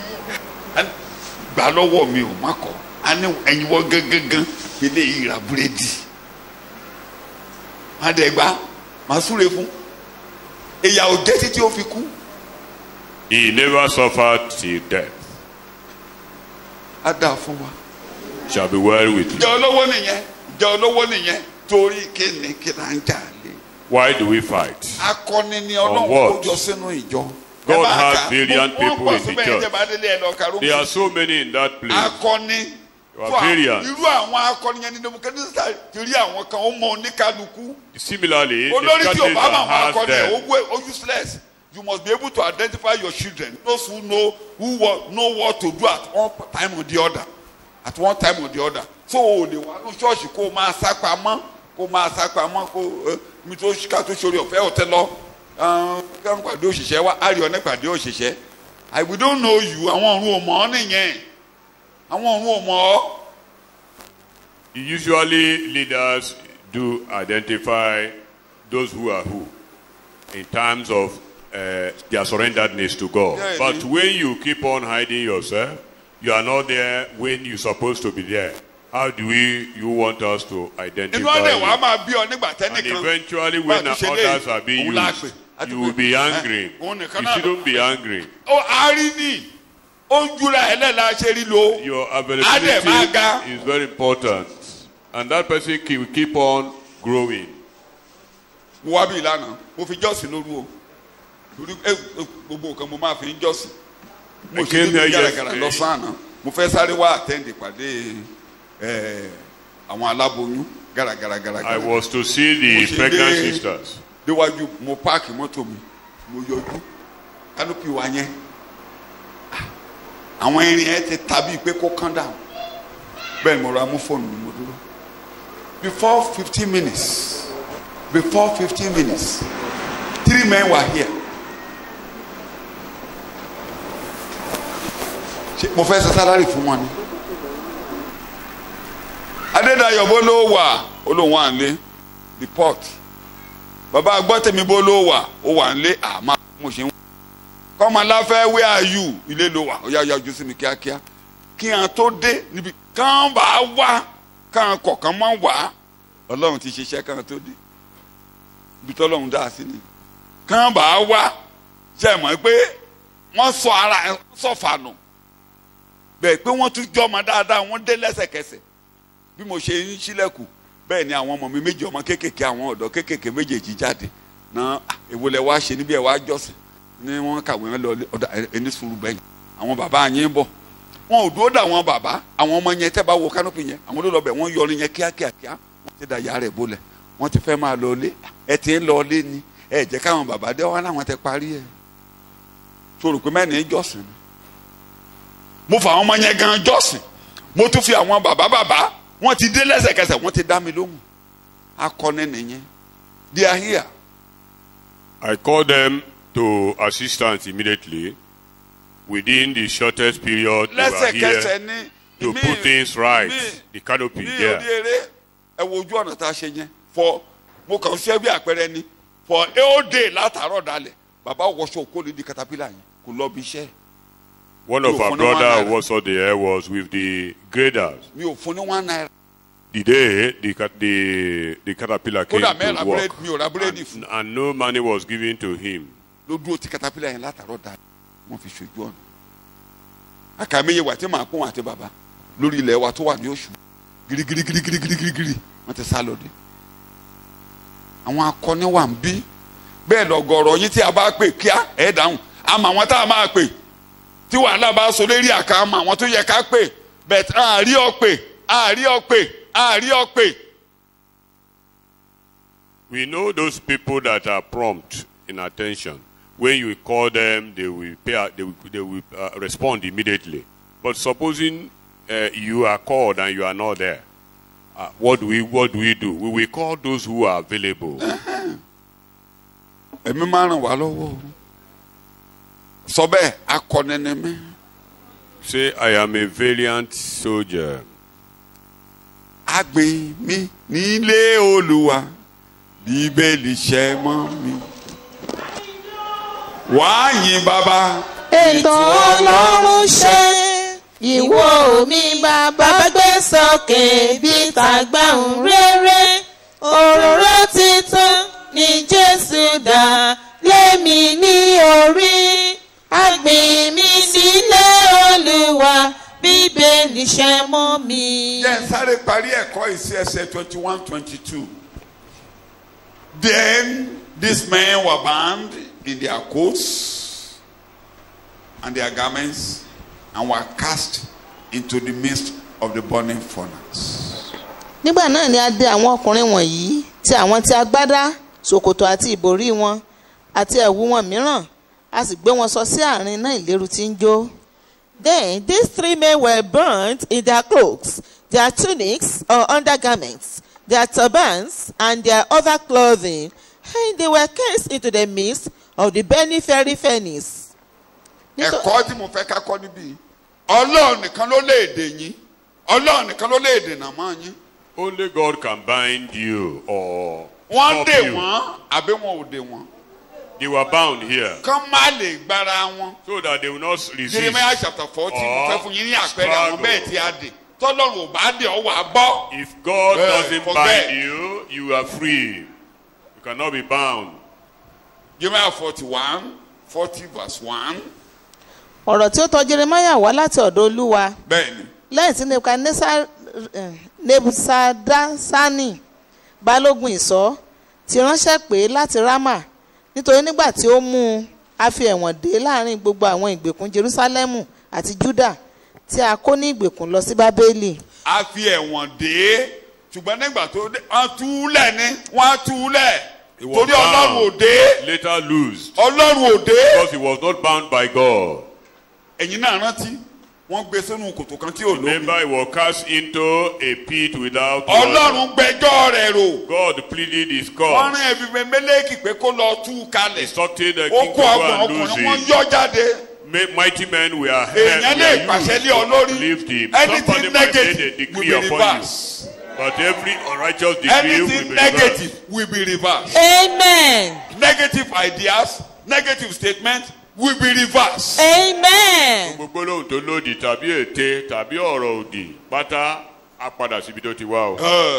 gbà lọ́wọ́ mi ò má kọ́ a ní ẹ̀yin wọ gangan ilé ìra búrẹ́dì má dẹ̀ gbá má súre fún ìyà ò jẹ́ títí ó fi kú. He never suffered till death. A dá fún wa. Shall be well with you. Jẹ́ olówó nìyẹn torí kíni kí là ń jà lé. Why do we fight? Akọni ni Ọlọ́run kó jọ sínú ìjọ. God has brilliant people in the church. There are so many in that place. Akọni. Irú àwọn akọni yẹn ní Nebuchadnezzar ti rí àwọn kan ó mọ oníkálukú. Similarly, olórí tí o bá máa akọni ẹ̀ ó useless. You must be able to identify your children. Those who know what to do at one time or the other. At one time or the other. So o lè wá ní ṣọ́ọ̀ṣì kó máa sá pamọ́ kó mi tó ká tó ṣorí ọ̀fẹ́ ọ̀tẹ́ lọ. Kí pàdé òṣìṣẹ́ wa á rí ọ ní pàdé òṣìṣẹ́. We don't know you. Àwọn ọ̀run ò mọ̀ ọ́ nìyẹn. Àwọn ọ̀run ò mọ̀ ọ́. Usually leaders do identify those who are who in terms of their surrenderedness to God. Yeah, but when you keep on hiding yourself, you are not there when you're supposed to be there. How do you want us to identify you? And eventually when others are being used, you will be angry. You shouldn't be angry. Your availability is very important. And that person will keep on growing. I came here yesterday. Mo fẹ́ sáré wá attend ìpàdé àwọn aláboyún gàràgàràgàrà. I was to see the pregnant sisters. Déwájú mo páàkì mọ́tò mi mo yọjú kánópì wa yẹn àwọn irin ẹ ti tàbí pé kó calm down bẹ́ẹ̀ mo ra mú fóònù mi mo dúró. Before 15 minutes 3 men were here. Mo fẹ́ ṣe sálárì fún wọn ni. Adédayọ̀ bó ló wà olóhùn à ń lé report. Bàbá Agbọ́tẹ̀mí bó ló wà ó wà ń lé àmọ́ mo ṣe ń wá. Kọ́mọláfẹ́ where are you? Ilé ló wà ó yá ojú sí mi kíákíá. Kí hàn tó dé níbi kán bá wá kán kọ̀ọ̀kan mọ́ wá. Ọlọ́run ti ṣiṣẹ́ kán tó dé. Ibi tọ́lọ́run dá sí ni. Kán bá wá ṣe mọ̀ pé wọ́n sọ ara ẹ̀ sọ̀fà nù. Bẹ́ẹ̀ pé wọ́n tún jọmọ dáadáa wọ́n dé lẹ́sẹ̀kẹsẹ̀ bí mo ṣe ń ṣílẹ̀kùn bẹ́ẹ̀ ni àwọn ọmọ mi méjì ọmọ kéékèèké àwọn ọ̀dọ́ kéékèèké méjèèjì jáde náà èwo lẹ wá ṣe níbi ẹ̀ wá jọ́sìn ní wọ́n kàwé wọn lọ ọ̀dà ẹni sùúrù bẹ́yìn àwọn bàbá yẹn bọ̀ wọn ò dúró dà wọn bàbá àwọn ọmọ yẹn tẹ́ bá wo kánópì yẹn àwọn ló lọ bẹ̀ wọ́n yọrin yẹn kíákíá wọ́n ti da ìyá rẹ̀ bolẹ̀ wọ́n ti fẹ́ máa lọ lé ẹ ti ń lọ lé ni ẹ jẹ́ káwọn bàbá dé wọn láwọn tẹ parí ẹ̀ sọ̀rọ̀ pé mẹ́rin jọ́sìn ni mo fà àwọn ọmọ yẹn gan jọ́sìn mo tún fi àwọn bàbá wọ́n ti dé lẹ́sẹ̀kẹsẹ̀ wọ́n ti dá mi lóhùn akọni nìyẹn they are here. I called them to assistance immediately. Within the shortest period, they were here to put things right. The canopy there. ẹ wo ojú ọ̀nà tá a ṣe yẹn for mo kàn ṣe bí àpẹẹrẹ ni for a whole day látàárọ̀ dalẹ̀ bàbá wọṣọ òkú ní caterpillar yẹn kò lọ bí iṣẹ́. One of our brothers was out there was with the graders. mi ò fún ní $1. The day the caterpillar came to work, and no money was given to him. ló dúró ti caterpillar yẹn látàárọ̀ dalẹ̀ wọ́n fi ṣojú ọ̀nà. àkàmẹ́yẹ wà tí màá kún àti bàbá lórí ilẹ̀ wa tó wà ní oṣù girigirigirigirigiri wọ́n ti sá lóde. àwọn akọni wà ń bí bẹ́ẹ̀ lọ́gọ̀rọ̀ yín tí a bá pè kíá ẹ̀ dáhùn àmọ́ àwọn tá a máa pè tí wàhálà bá so lérí àká àmọ́ àwọn tó yẹ ká pè bẹ́ẹ̀ àárí ọ̀pè. We know those people that are prompt in attention. When you call them, they will respond immediately. But supposing you are called and you are not there, what do we do? We will call those who are available. Èmi máa ràn wá lọ́wọ́. Sọ bẹ́ẹ̀ akọni ni mí. Say, I am a valiant soldier. Àgbìn mi nílé Olúwa, Bíbélì ṣẹ mọ́ mi. Wàá yìn bàbá. Ètò Ọlọ́run ṣe ìwọ mi bàbá gbé sókè bí tàgbàhùn rere. Òróró titun ni Jésù dà lémi ní orí. Àgbìn mi sílé Olúwa, Bíbélì ṣẹ mọ́ mi. Jẹ́ sáré parí ẹ̀kọ́ ìsí ẹsẹ̀ 21-22. Then these men were bound in their coats and their garments and were cast into the midst of the burning furnace. Nígbà náà ni a dè àwọn ọkùnrin wọ̀nyí tí àwọn tí agbádá ṣòkòtò àti ìbòrí wọn àti ẹ̀wù wọn mìíràn a sì gbé wọn sọ sí àárín iná ìléru tí ń jó. Then these 3 men were burnt in their cloaks, their tunics or undergarments, their turbans and their other clothing, and they were cast into the midst of the burning fiery furnace. Ẹ̀kọ́ tí mo fẹ́ ká kọ́ níbí, Ọlọ́run nìkan ló lè dè yín, Ọlọ́run nìkan ló lè dènà mọ́ yín. Only God can bind you or wọ́n stop dè you. wọ́n àbí wọn ò dè wọ́n. They were bound here Kán má lè gbára wọn. so that they will not resist. Jeremiah chapter 14 mo fẹ́ fún yín ní àpẹẹrẹ àwọn bẹ́ẹ̀ tí a dè. Tọ́lọ́run ò bá dè ọ́ wà á bọ́. If God doesn't forget. bind you, you are free. You cannot be bound. Jeremiah 40 verse 1. Ọ̀rọ̀ tí ó tọ̀ Jeremiah wá láti ọ̀dọ̀ Olúwa. Bẹ́ẹ̀ni. Lẹ́yìn tí Nebusadansani balógun ìṣọ́ ti ránṣẹ́ pé láti Rámà nítorí nígbà tí ó mú un a fi ẹ̀wọ̀n dè láàrin gbogbo àwọn ìgbèkùn Jerúsálẹ́mù àti Júdà tí a kó ní ìgbèkùn lọ sí Bábélì. A fi ẹ̀wọ̀n dè ṣùgbọ́n nígbà tó dé wọ́n túlẹ̀ ni wọ́n túlẹ̀ torí Ọlọ́run ò dé. Later loosed Ọlọ́run ò dé. because he was not bound by God. Ẹ̀yin náà rántí wọ́n gbé sínú kòtò kan tí ò lómi. Remember, he was cast into a pit without water. Ọlọ́run gbẹ́jọ́ rẹ̀ rò. God pleaded his Wọ́n cause. rán Ebimeleki pé kó lọ tú u kalẹ̀. Instructed the Ó king kó to go ọgbọ̀n and lose ọkùnrin wọ́n him. yọ jáde. Mighty men were Èèyàn lè pàṣẹ lé ọ lórí. lift him. Anything Somebody might made a negative decree will be upon you. reversed. But every unrighteous decree will Anything be reversed. negative will be reversed. Amen. Negative ideas, negative statements will be reversed. Amen. Gbogbo lóhùn tó lòdì tàbí ète tàbí ọ̀rọ̀ òdì pátá á padà síbi tó ti wá o.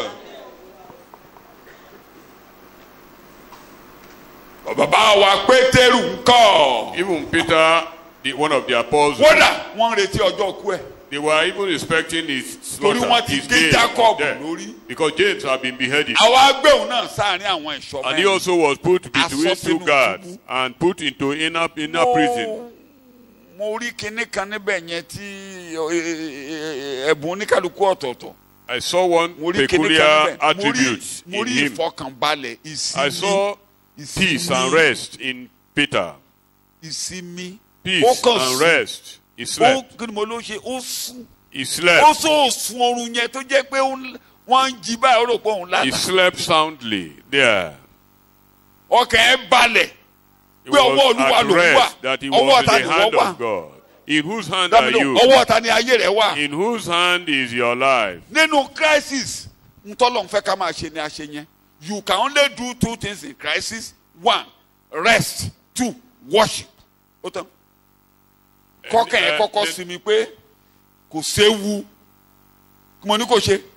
Bàbá wa Pétérù ńkọ́. Even Peter, one of the apostles, Wọ́dà wọ́n ń retí ọjọ́ kú ẹ̀. They were even expecting his torí slaughter, wọ́n ti his gé day Jacob of death, lórí. because James had been beheaded. àwa agbéhùn náà sáàrin àwọn ẹ̀ṣọ́ And he also was put between Aṣọ two sínú guards túbú. and put into inner prison. mo rí kinní kan níbẹ̀ yẹn tí ẹ̀bùn oníkálukú ọ̀tọ̀ọ̀tọ̀. I saw one mo rí kinní peculiar kan níbẹ̀. attribute mo in rí him. ìfọkànbalẹ̀ I saw peace and rest in Peter. ìsinmi. Peace Ó kàn and sùn. rest. He ó slept. kí ni mo ló ṣe ó sùn. He ó slept. sọ òsùn oorun yẹn tó jẹ́ pé wọ́n ń jí báyìí ó rò pé òun He lálàá. slept soundly there. ọkàn ẹ̀ balẹ̀ He pé ọwọ́ was Olúwa at ló wà rest that he ọwọ́ was in ọ̀tá the ni hand wọ́n wà. of God. In whose hand are dábìlì you? ọwọ́ ọ̀tá ni ayé rẹ̀ wà. In whose hand is your life? nínú crisis ntọ́lọ́n fẹ́ ká máa ṣe ni a ṣe yẹn. You can only do two things in crisis. One, rest. Two, worship. ó tán. kọ́kàn ẹ̀ kọ́kọ́ sinmi pé kò séwu kí mo ní kò ṣe.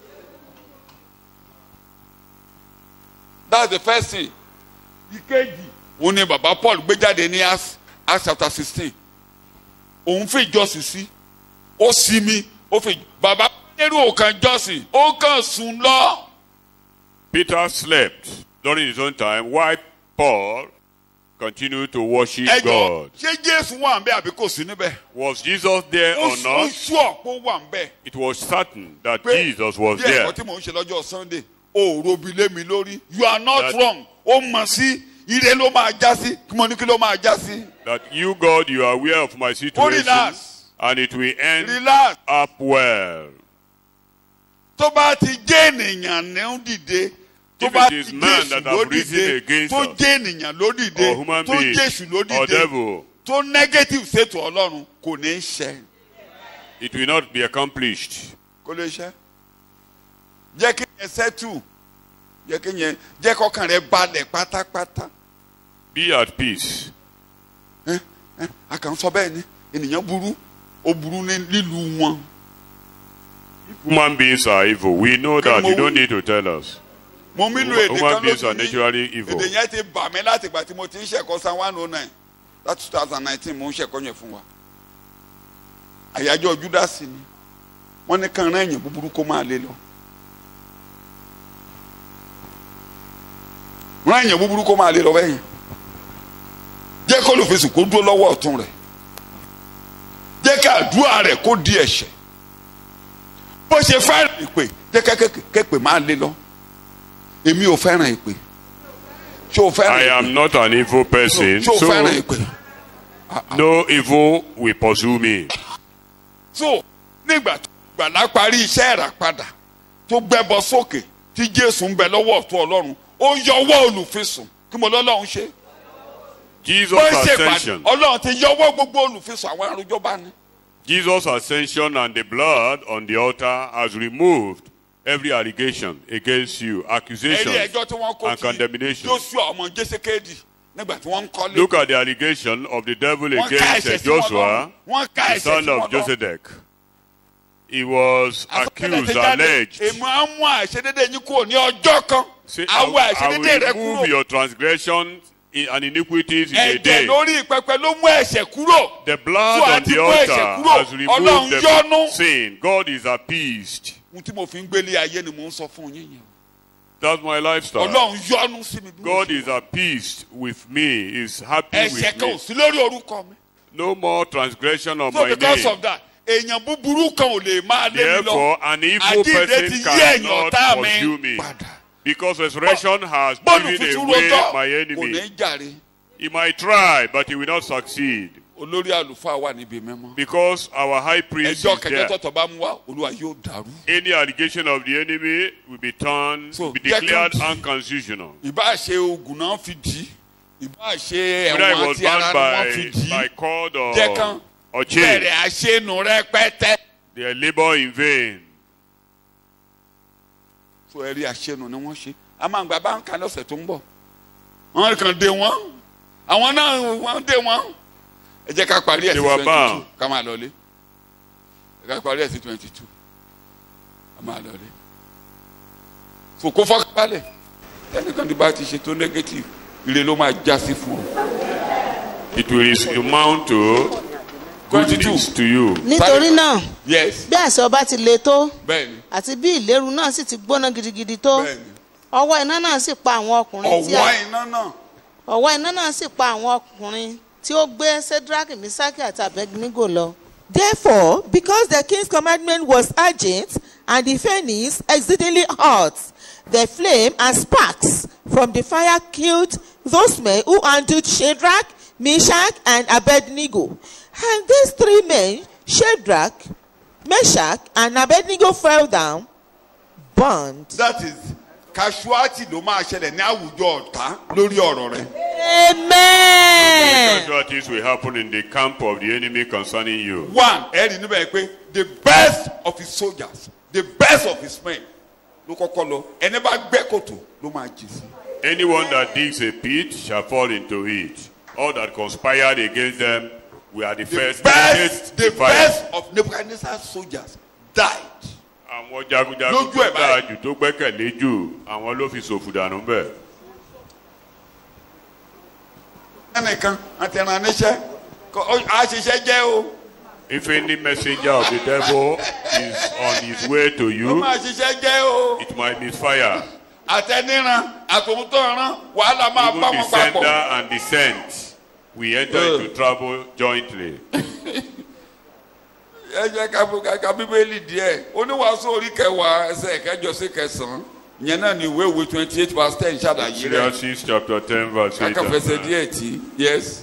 That's the first thing. ìkejì òun ni bàbá Paul gbé jáde ní Acts chapter 16. òun fi ìjọsìn sí ó sinmi ó fi bàbá nínú òkan jọ́sìn ó kàn sùn lọ. Peter slept during his own time while Paul continued to worship ẹjọ God. ṣé Jésù wà ń bẹ àbí kò sí níbẹ̀. Was Jesus there ó or not? sùọ́ pé ó wà ń bẹ. It was certain that pé Jesus was bí there. ẹ̀kọ́ tí mò ń ṣe lọ́jọ́ Sunday ó robi lé mi lórí. You are not That- wrong. ó mọ̀ sí ire ló máa já sí kí mo ní kí ló máa já sí. That you, God, you are aware of my situation, relax. and it will end Relax. up well. tó bá ti jẹ́ ènìyàn ní ń dìde tó If bá it ti is man that Jésù ló have risen dìde against tó us, jẹ́ ènìyàn ló dìde or human tó being, Jésù ló or dìde devil, tó negative ṣètò Ọlọ́run kò ní í ṣe. it will not be accomplished. kó lè ṣe. jẹ́ kí yẹn settle jẹ́ kí yẹn jẹ́ kọ́kàn rẹ balẹ̀ pátápátá. Be at peace. a kàn sọ bẹ́ẹ̀ ni ènìyàn burú ó burú ní lílu wọn. Human beings are evil. We know that. You don't need to tell us. mo mi lu èdè Human kan beings are lójú naturally ní evil. èdè yẹn ti bà mí láti ìgbà tí mo ti ń ṣẹ̀kọ́ Psalm 109 láti 2019 mo ń ṣẹ̀kọ́ yẹn fún wa. àyájọ́ Júdásì ni wọ́n ní kàn rán ẹ̀yìn búburú kó máa lé lọ. rán ẹ̀yìn búburú kó máa lé lọ bẹ́yẹn. jẹ́ kó olùfisùn kó dúró lọ́wọ́ ọ̀tún rẹ̀. jẹ́ ká àdúrà rẹ̀ kó di ẹ̀ṣẹ̀. bó ṣe fẹ́ràn ìpè jẹ́ kẹ́pẹ́ máa lé lọ. èmi ò fẹ́ràn ìpè. ṣé o fẹ́ràn I ìpè? am not an evil person, ṣé o fẹ́ràn so ìpè? no evil will pursue me. so nígbà tó gbàlá parí iṣẹ́ ìràpadà tó gbẹ́bọ sókè tí Jésù ń bẹ lọ́wọ́ ọ̀tún Ọlọ́run ó yọwọ́ olùfisùn kí mo lọ́lọ́run ṣe. Jesus' ó ṣèpàdé ascension, Ọlọ́run ti yọwọ́ gbogbo olùfisùn àwọn arúgbó bá ní. Jesus' ascension and the blood on the altar has removed every allegation against you, ẹ̀rí accusations ẹjọ́ tí wọ́n kó and ti condemnation. Joshua ọmọ Jésékéèdì nígbà tí wọ́n ń kọ́lé. Look at the allegation of the devil Wọ́n ká against ẹ̀ṣẹ̀ sí wọn Joshua, lọ́rùn. Wọ́n ká the ẹ̀ṣẹ̀ son sí wọn of lọ́rùn. Josedek. He was accused, alleged. èmi á mú àìṣedédé yín kúrò ní ọjọ́ kan. Say, àwọn I àìṣedédé rẹ will remove kúrò. your transgressions and iniquities in a ẹ̀jẹ̀ day. lórí pẹpẹ ló mú ẹ̀ṣẹ̀ kúrò. The blood So on àti the mú ẹ̀ṣẹ̀ altar kúrò, has removed Ọlọ́run the yọ́nú. sin. God is appeased. ohun tí mo fi ń gbélé ayé ni mo ń sọ fún yín yẹn. That's my lifestyle. Ọlọ́run yọ́nú sí mi. bí mo God ṣe is appeased with me, is happy ẹ̀ṣẹ̀ with kan ò me. sí lórí orúkọ mi. No more transgression of so my because name. of that èèyàn búburú kan ò lè máa lé mi lọ. Therefore, an evil àjíǹde person ti yí ẹ̀yìn cannot ọ̀tá pursue mi me. padà. Because resurrection has bọ́ọ̀lù driven fífún away rojọ́ my kò enemy. ní jàre. He might try, but he will not succeed. olórí àlùfáà wà níbi mímọ́. Because our high priest ẹjọ́ is kẹjọ there. tọ̀tọ̀ bá mú wá Olúwa yóò dàrú. Any allegation of the enemy will be turned, So, will be declared get unconstitutional. ìbá ṣe oògùn náà fi dì í ìbá ṣe Whether it ẹ̀wọ̀n was àti ara bound ni wọ́n fi dì by í cord jẹ́ kán or chain, bẹ̀rẹ̀ àṣẹnu rẹpẹtẹ. they labor in vain. so ẹ̀rí àṣẹnu ni wọ́n ṣe a máa ń gba báńkà lọ́sẹ̀ tó ń bọ̀ wọ́n kàn dé wọ́n àwọn náà wọ́n dé wọ́n ẹ jẹ́ ká parí ẹ̀ sí They were 22 bound. ká máa lọlé ẹ ká parí ẹ̀ sí 22 ká máa lọlé so kó fọ́kànbalẹ̀ ẹnìkan tí bá ti ṣe tó negative ire ló máa já sí fún ọ. It will amount to goodness to you. nítorí náà Yes. bí àṣẹ ọba ti le tó Bẹ́ẹ̀ni. àti bí ìléru náà sì ti gbóná gidigidi tó Bẹ́ẹ̀ni. ọwọ́ iná náà sì pa àwọn ọkùnrin tí Ọ̀wọ́ iná náà. sì pa àwọn ọkùnrin tí ó gbé Sédrákì Mísákì àti Abednego lọ. Therefore, because the king's commandment was urgent and the furnace exceedingly hot, the flame and sparks from the fire killed those men who handled Shadrach, Meshach, and Abednego. And these three men, Shadrach, Meshach, and Abednego, fell down, burned. That is casualty ló máa ṣẹlẹ̀ ní àwùjọ ọ̀tá lórí ọ̀rọ̀ rẹ̀. Amen. Casualties will happen in the camp of the enemy concerning you. One, ẹ̀rí níbẹ̀ pé the best of his soldiers, the best of his men ló kọ́kọ́ lọ. Ẹni bá gbẹ́ kòtò ló máa jì sí. Anyone that digs a pit shall fall into it. All that conspired against them were the first to taste The fire. best of Nebuchadnezzar's soldiers died. Àwọn jagunjagun Lójú tó ẹ̀ dáa báyìí. jù tó gbẹ́kẹ̀lé jù àwọn ló fi ṣòfò dànù bẹ́ẹ̀. Ẹnìkan àtẹ̀ràn níṣẹ́ àṣìṣe jẹ́ o. If any messenger of the devil is on his way to Ó you, máa ṣiṣẹ́ jẹ́ o. it might misfire. Àtẹniran àtòmútọ̀ràn wàhálà máa Even bá the wọn sender papọ̀. and the sent, we enter into trouble jointly. Ẹ jẹ́ ká Bíbélì díẹ̀. Oníwàásù orí kẹwàá ẹsẹ̀ kẹjọ sí kẹsàn-án. Ìyẹn náà ni ìwé òwe 28 verse 10 ṣàlàyé rẹ̀. Ecclesiastes chapter 10 verse 8 and Kákàfẹsẹ̀ 9. díẹ̀ tí. Yes.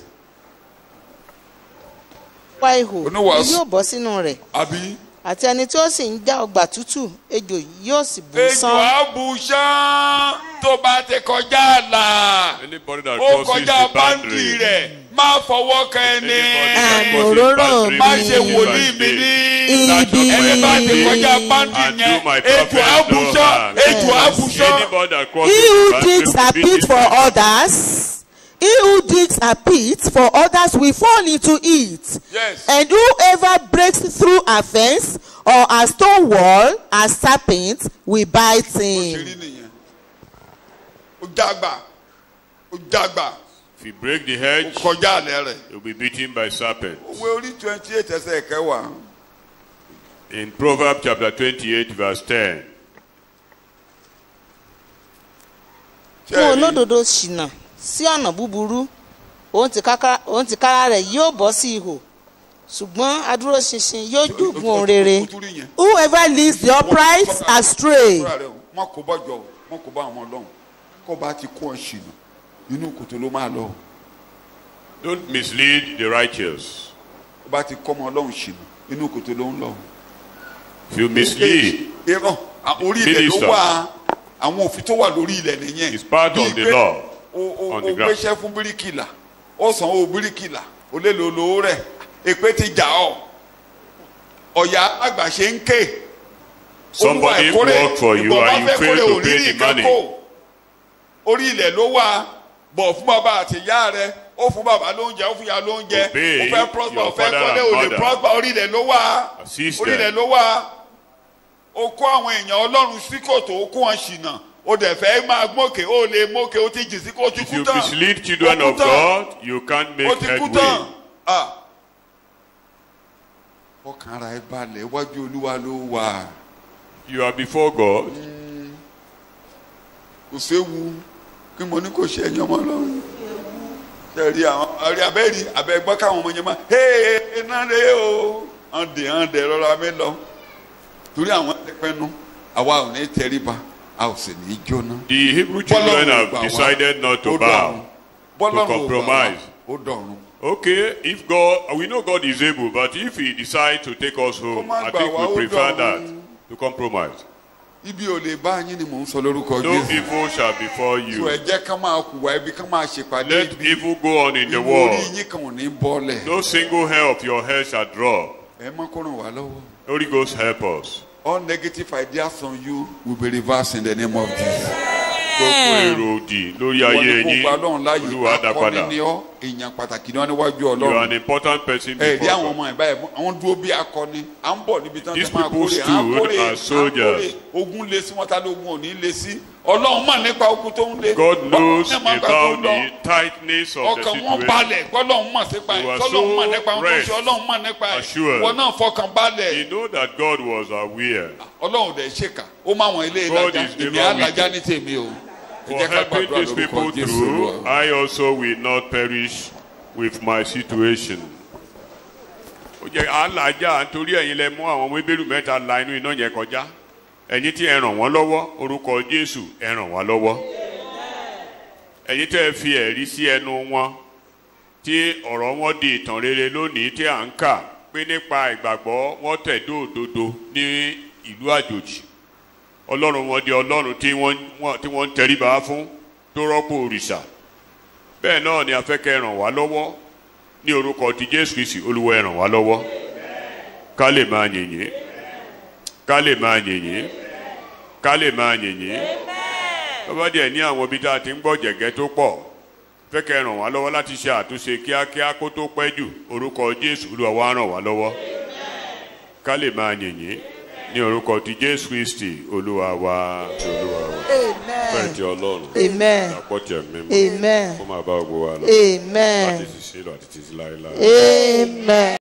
wá ihò Oníwàásù. ni yóò bọ́ sínú rẹ̀ Àbí. àti ẹni tí ó sì ń já ọgbà tútù ejò yóò sì bù Ejò sán. àbùsán tó bá ti kọjá àlà. Anybody that Ó crosses kọjá the báńdì boundary, rẹ̀ má fọwọ́ kan anybody ẹni. that crosses Àmòróró boundary Má will ṣe be wòlíì mi devastated. ní. Touch Ibi. not my Ẹni bá ti body kọjá báńdì and do yẹn. my Ejò prophet no àbùsán. harm. Ejò àbùsán. Anybody that crosses He who the boundary digs a will be pit for destroyed. others, he who digs a pit for others will fall into it. Yes. And whoever breaks through a fence or a stone wall, a serpent will bite Ó ṣe rí him. nìyẹn. Ó dàgbà. Ó dàgbà. If you break the Ó hedge, kọjá àlẹ́ rẹ̀. you'll be beaten by serpents. Òwe orí 28 ẹsẹ̀ kẹwàá. In Proverbs chapter 28 verse 10, Ṣé fún ẹ rí? olódodo ṣìnà sí ọ̀nà búburú òun tìkára rẹ̀ yóò bọ́ sí ihò ṣùgbọ́n adúróṣinṣin yóò jogún ohun rere. Ó tún rí yẹn. Whoever leads the upright astray, Fúnra rẹ̀ o, má kó bọ́jọ o, má kó bá àwọn ọlọ́run. Kó bá ti kó ọ ṣìnà, inú kòtò ló máa lọ. don't mislead the righteous. Kó bá ti kọ́ ọmọ ọlọ́run ṣìnà, inú kòtò ló ń lọ. If you mislead, Irọ́, orí ilẹ̀ ló Minister. wà, àwọn òfin tó wà lórí ilẹ̀ nìyẹn. it's part of the law. O on the ground. gbéṣẹ́ fún bíríkìlà, ó san owó bíríkìlà, ó lè lo olówó rẹ̀, èpè ti jà ọ́. Ọ̀yà àgbàṣe ń ké. Somebody Olúwa ẹ̀kọ́rẹ́, worked for you ìbọn bá and you fẹ́ failed kórè to òrírí pay the nǹkan money. kó. Orí ilẹ̀ ló wà, bọ̀ fún bàbá àti ìyá rẹ̀, ó fún bàbá lóúnjẹ, ó fún ìyá lóúnjẹ, Obey ó fẹ́ prosper, ó your fẹ́ father kọ́lé, and ó lè mother. prosper, orí ilẹ̀ ló wà. Assist Orí ilẹ̀ them. ló wà. Ó kó àwọn èèyàn Ọlọ́run sí kòtò, ó kó wọn ṣìnà. Ó dẹ̀ fẹ́ máa mókè, ó lè mókè, ó ti jì sí kó ti If kú you tán. mislead children Ó kú of tán. God, you can't Ó make ti kú headway. tán. Ah. Ọkàn ara ẹ balẹ̀, iwájú Olúwa ló wà. You are before God. Kò séwu kí mo ní kò ṣe ẹ̀yàn ọmọ Ọlọ́run. Ṣé rí àwọn àrí abẹ́rí abẹ́gbọ́n káwọn ọmọ yẹn máa iná lé o. Hàndè rọra mi lọ. Torí àwọn ẹlẹ́pẹ́nu, àwa ò ní tẹríba, a ò sì ní jóná. The Hebrew children have decided not to bow. Bọ́lọ́run ò gbà wá, compromise. ó dọ̀run. Okay, if God, we know God is able, but if He decides to take us home, I think we prefer that to compromise. Ibi ò lè bá yín ni mò ń sọ lórúkọ No Jésù. evil shall befall So you. ẹ jẹ́ ká máa hùwà ibi ká máa ṣèpàdé Let ibi. evil go on in the Ìwọ orí world. yín kan ò ní bọ́lẹ̀. No single hair of your head shall drop. Ẹ má kó ràn wá lọ́wọ́. Holy Ghost help us. All negative ideas on you will be reversed in the name of Jesus. Gbogbo èrò òdì lórí ayé Wọ́n ní kó yín, gba Ọlọ́run láàyè, Olúwa dá padà. akọni ni ọ́, èèyàn pàtàkì náà níwájú You are Ọlọ́run. an important person Ẹ rí before àwọn God. ọmọ ẹ̀ báyìí àwọn dúró bí akọni à ń bọ̀ níbi tán These tí máa people kórè à ń stood kórè as soldiers. ogun lé sí wọn tá lógun ò ní lé sí Ọlọ́run mọ̀ nípa ogun tó ń lé. God knows Ọlọ́run mọ̀ nípa tó about ń lọ. the tightness of the Ọkàn wọn situation. balẹ̀ Ọlọ́run mọ̀ sípa You ẹ̀ are Ọlọ́run mọ̀ so nípa ohun tó ń ṣe rest Ọlọ́run mọ̀ nípa ẹ̀ assured. wọn náà fọkàn balẹ̀. You know that God was aware. Ọlọ́run dẹ̀ ṣèkà ó má wọn ilé God ìlàjà is èmi never àlàjá wicked. ní tèmi o. For Ẹ jẹ́ ká helping gbàdúrà these people lórúkọ Jésù through, Olúwa. I also will not perish with my situation. Ó jẹ́ alájà nítorí ẹ̀yin lẹ mú àwọn wébérù mẹ́ta la inú iná yẹn kọjá. Ẹ̀yin tí ẹ ràn wọ́n lọ́wọ́, orúkọ Jésù ẹ ràn wá lọ́wọ́. Ẹ̀yin tẹ́ ẹ fi ẹ̀rí sí ẹnu wọn, tí ọ̀rọ̀ wọn di ìtàn rere lónìí tí à ń kà pé nípa ìgbàgbọ́ wọn tẹ̀dó òdodo ní ìlú àjòjì. Ọlọ́run wọn di Ọlọ́run tí wọ́n ń tẹríba fún tó rọ́pò òrìṣà. Bẹ́ẹ̀ náà ni a fẹ́ kẹ́ ràn wá lọ́wọ́ ní orúkọ ti Jésù Kristi Olúwa ẹ ràn wá lọ́wọ́. Ká lè máa yìnyín, ká lè máa yìnyín, ká lè máa yìnyín. Bàbá díẹ̀ ní àwọn ibi tá a ti ń gbọ́ jẹ̀gẹ́ tó pọ̀. Fẹ́ kẹ́ ràn wá lọ́wọ́ láti ṣe àtúnṣe kíákíá kó tó pẹ́ jù. Orúkọ Jésù Olúwa wá ràn wá lọ́wọ́. Ká lè máa yìnyín ní orúkọ ti Jésù Kristi Olúwa wa. Bẹ́ẹ̀ ti Ọlọ́run. Amen. Àpọ̀tì ẹ̀mí mọ́. Amen. Kó máa bá gbogbo wa lọ. Amen. Láti ṣiṣẹ́ lọ àti títí láéláé. Amen.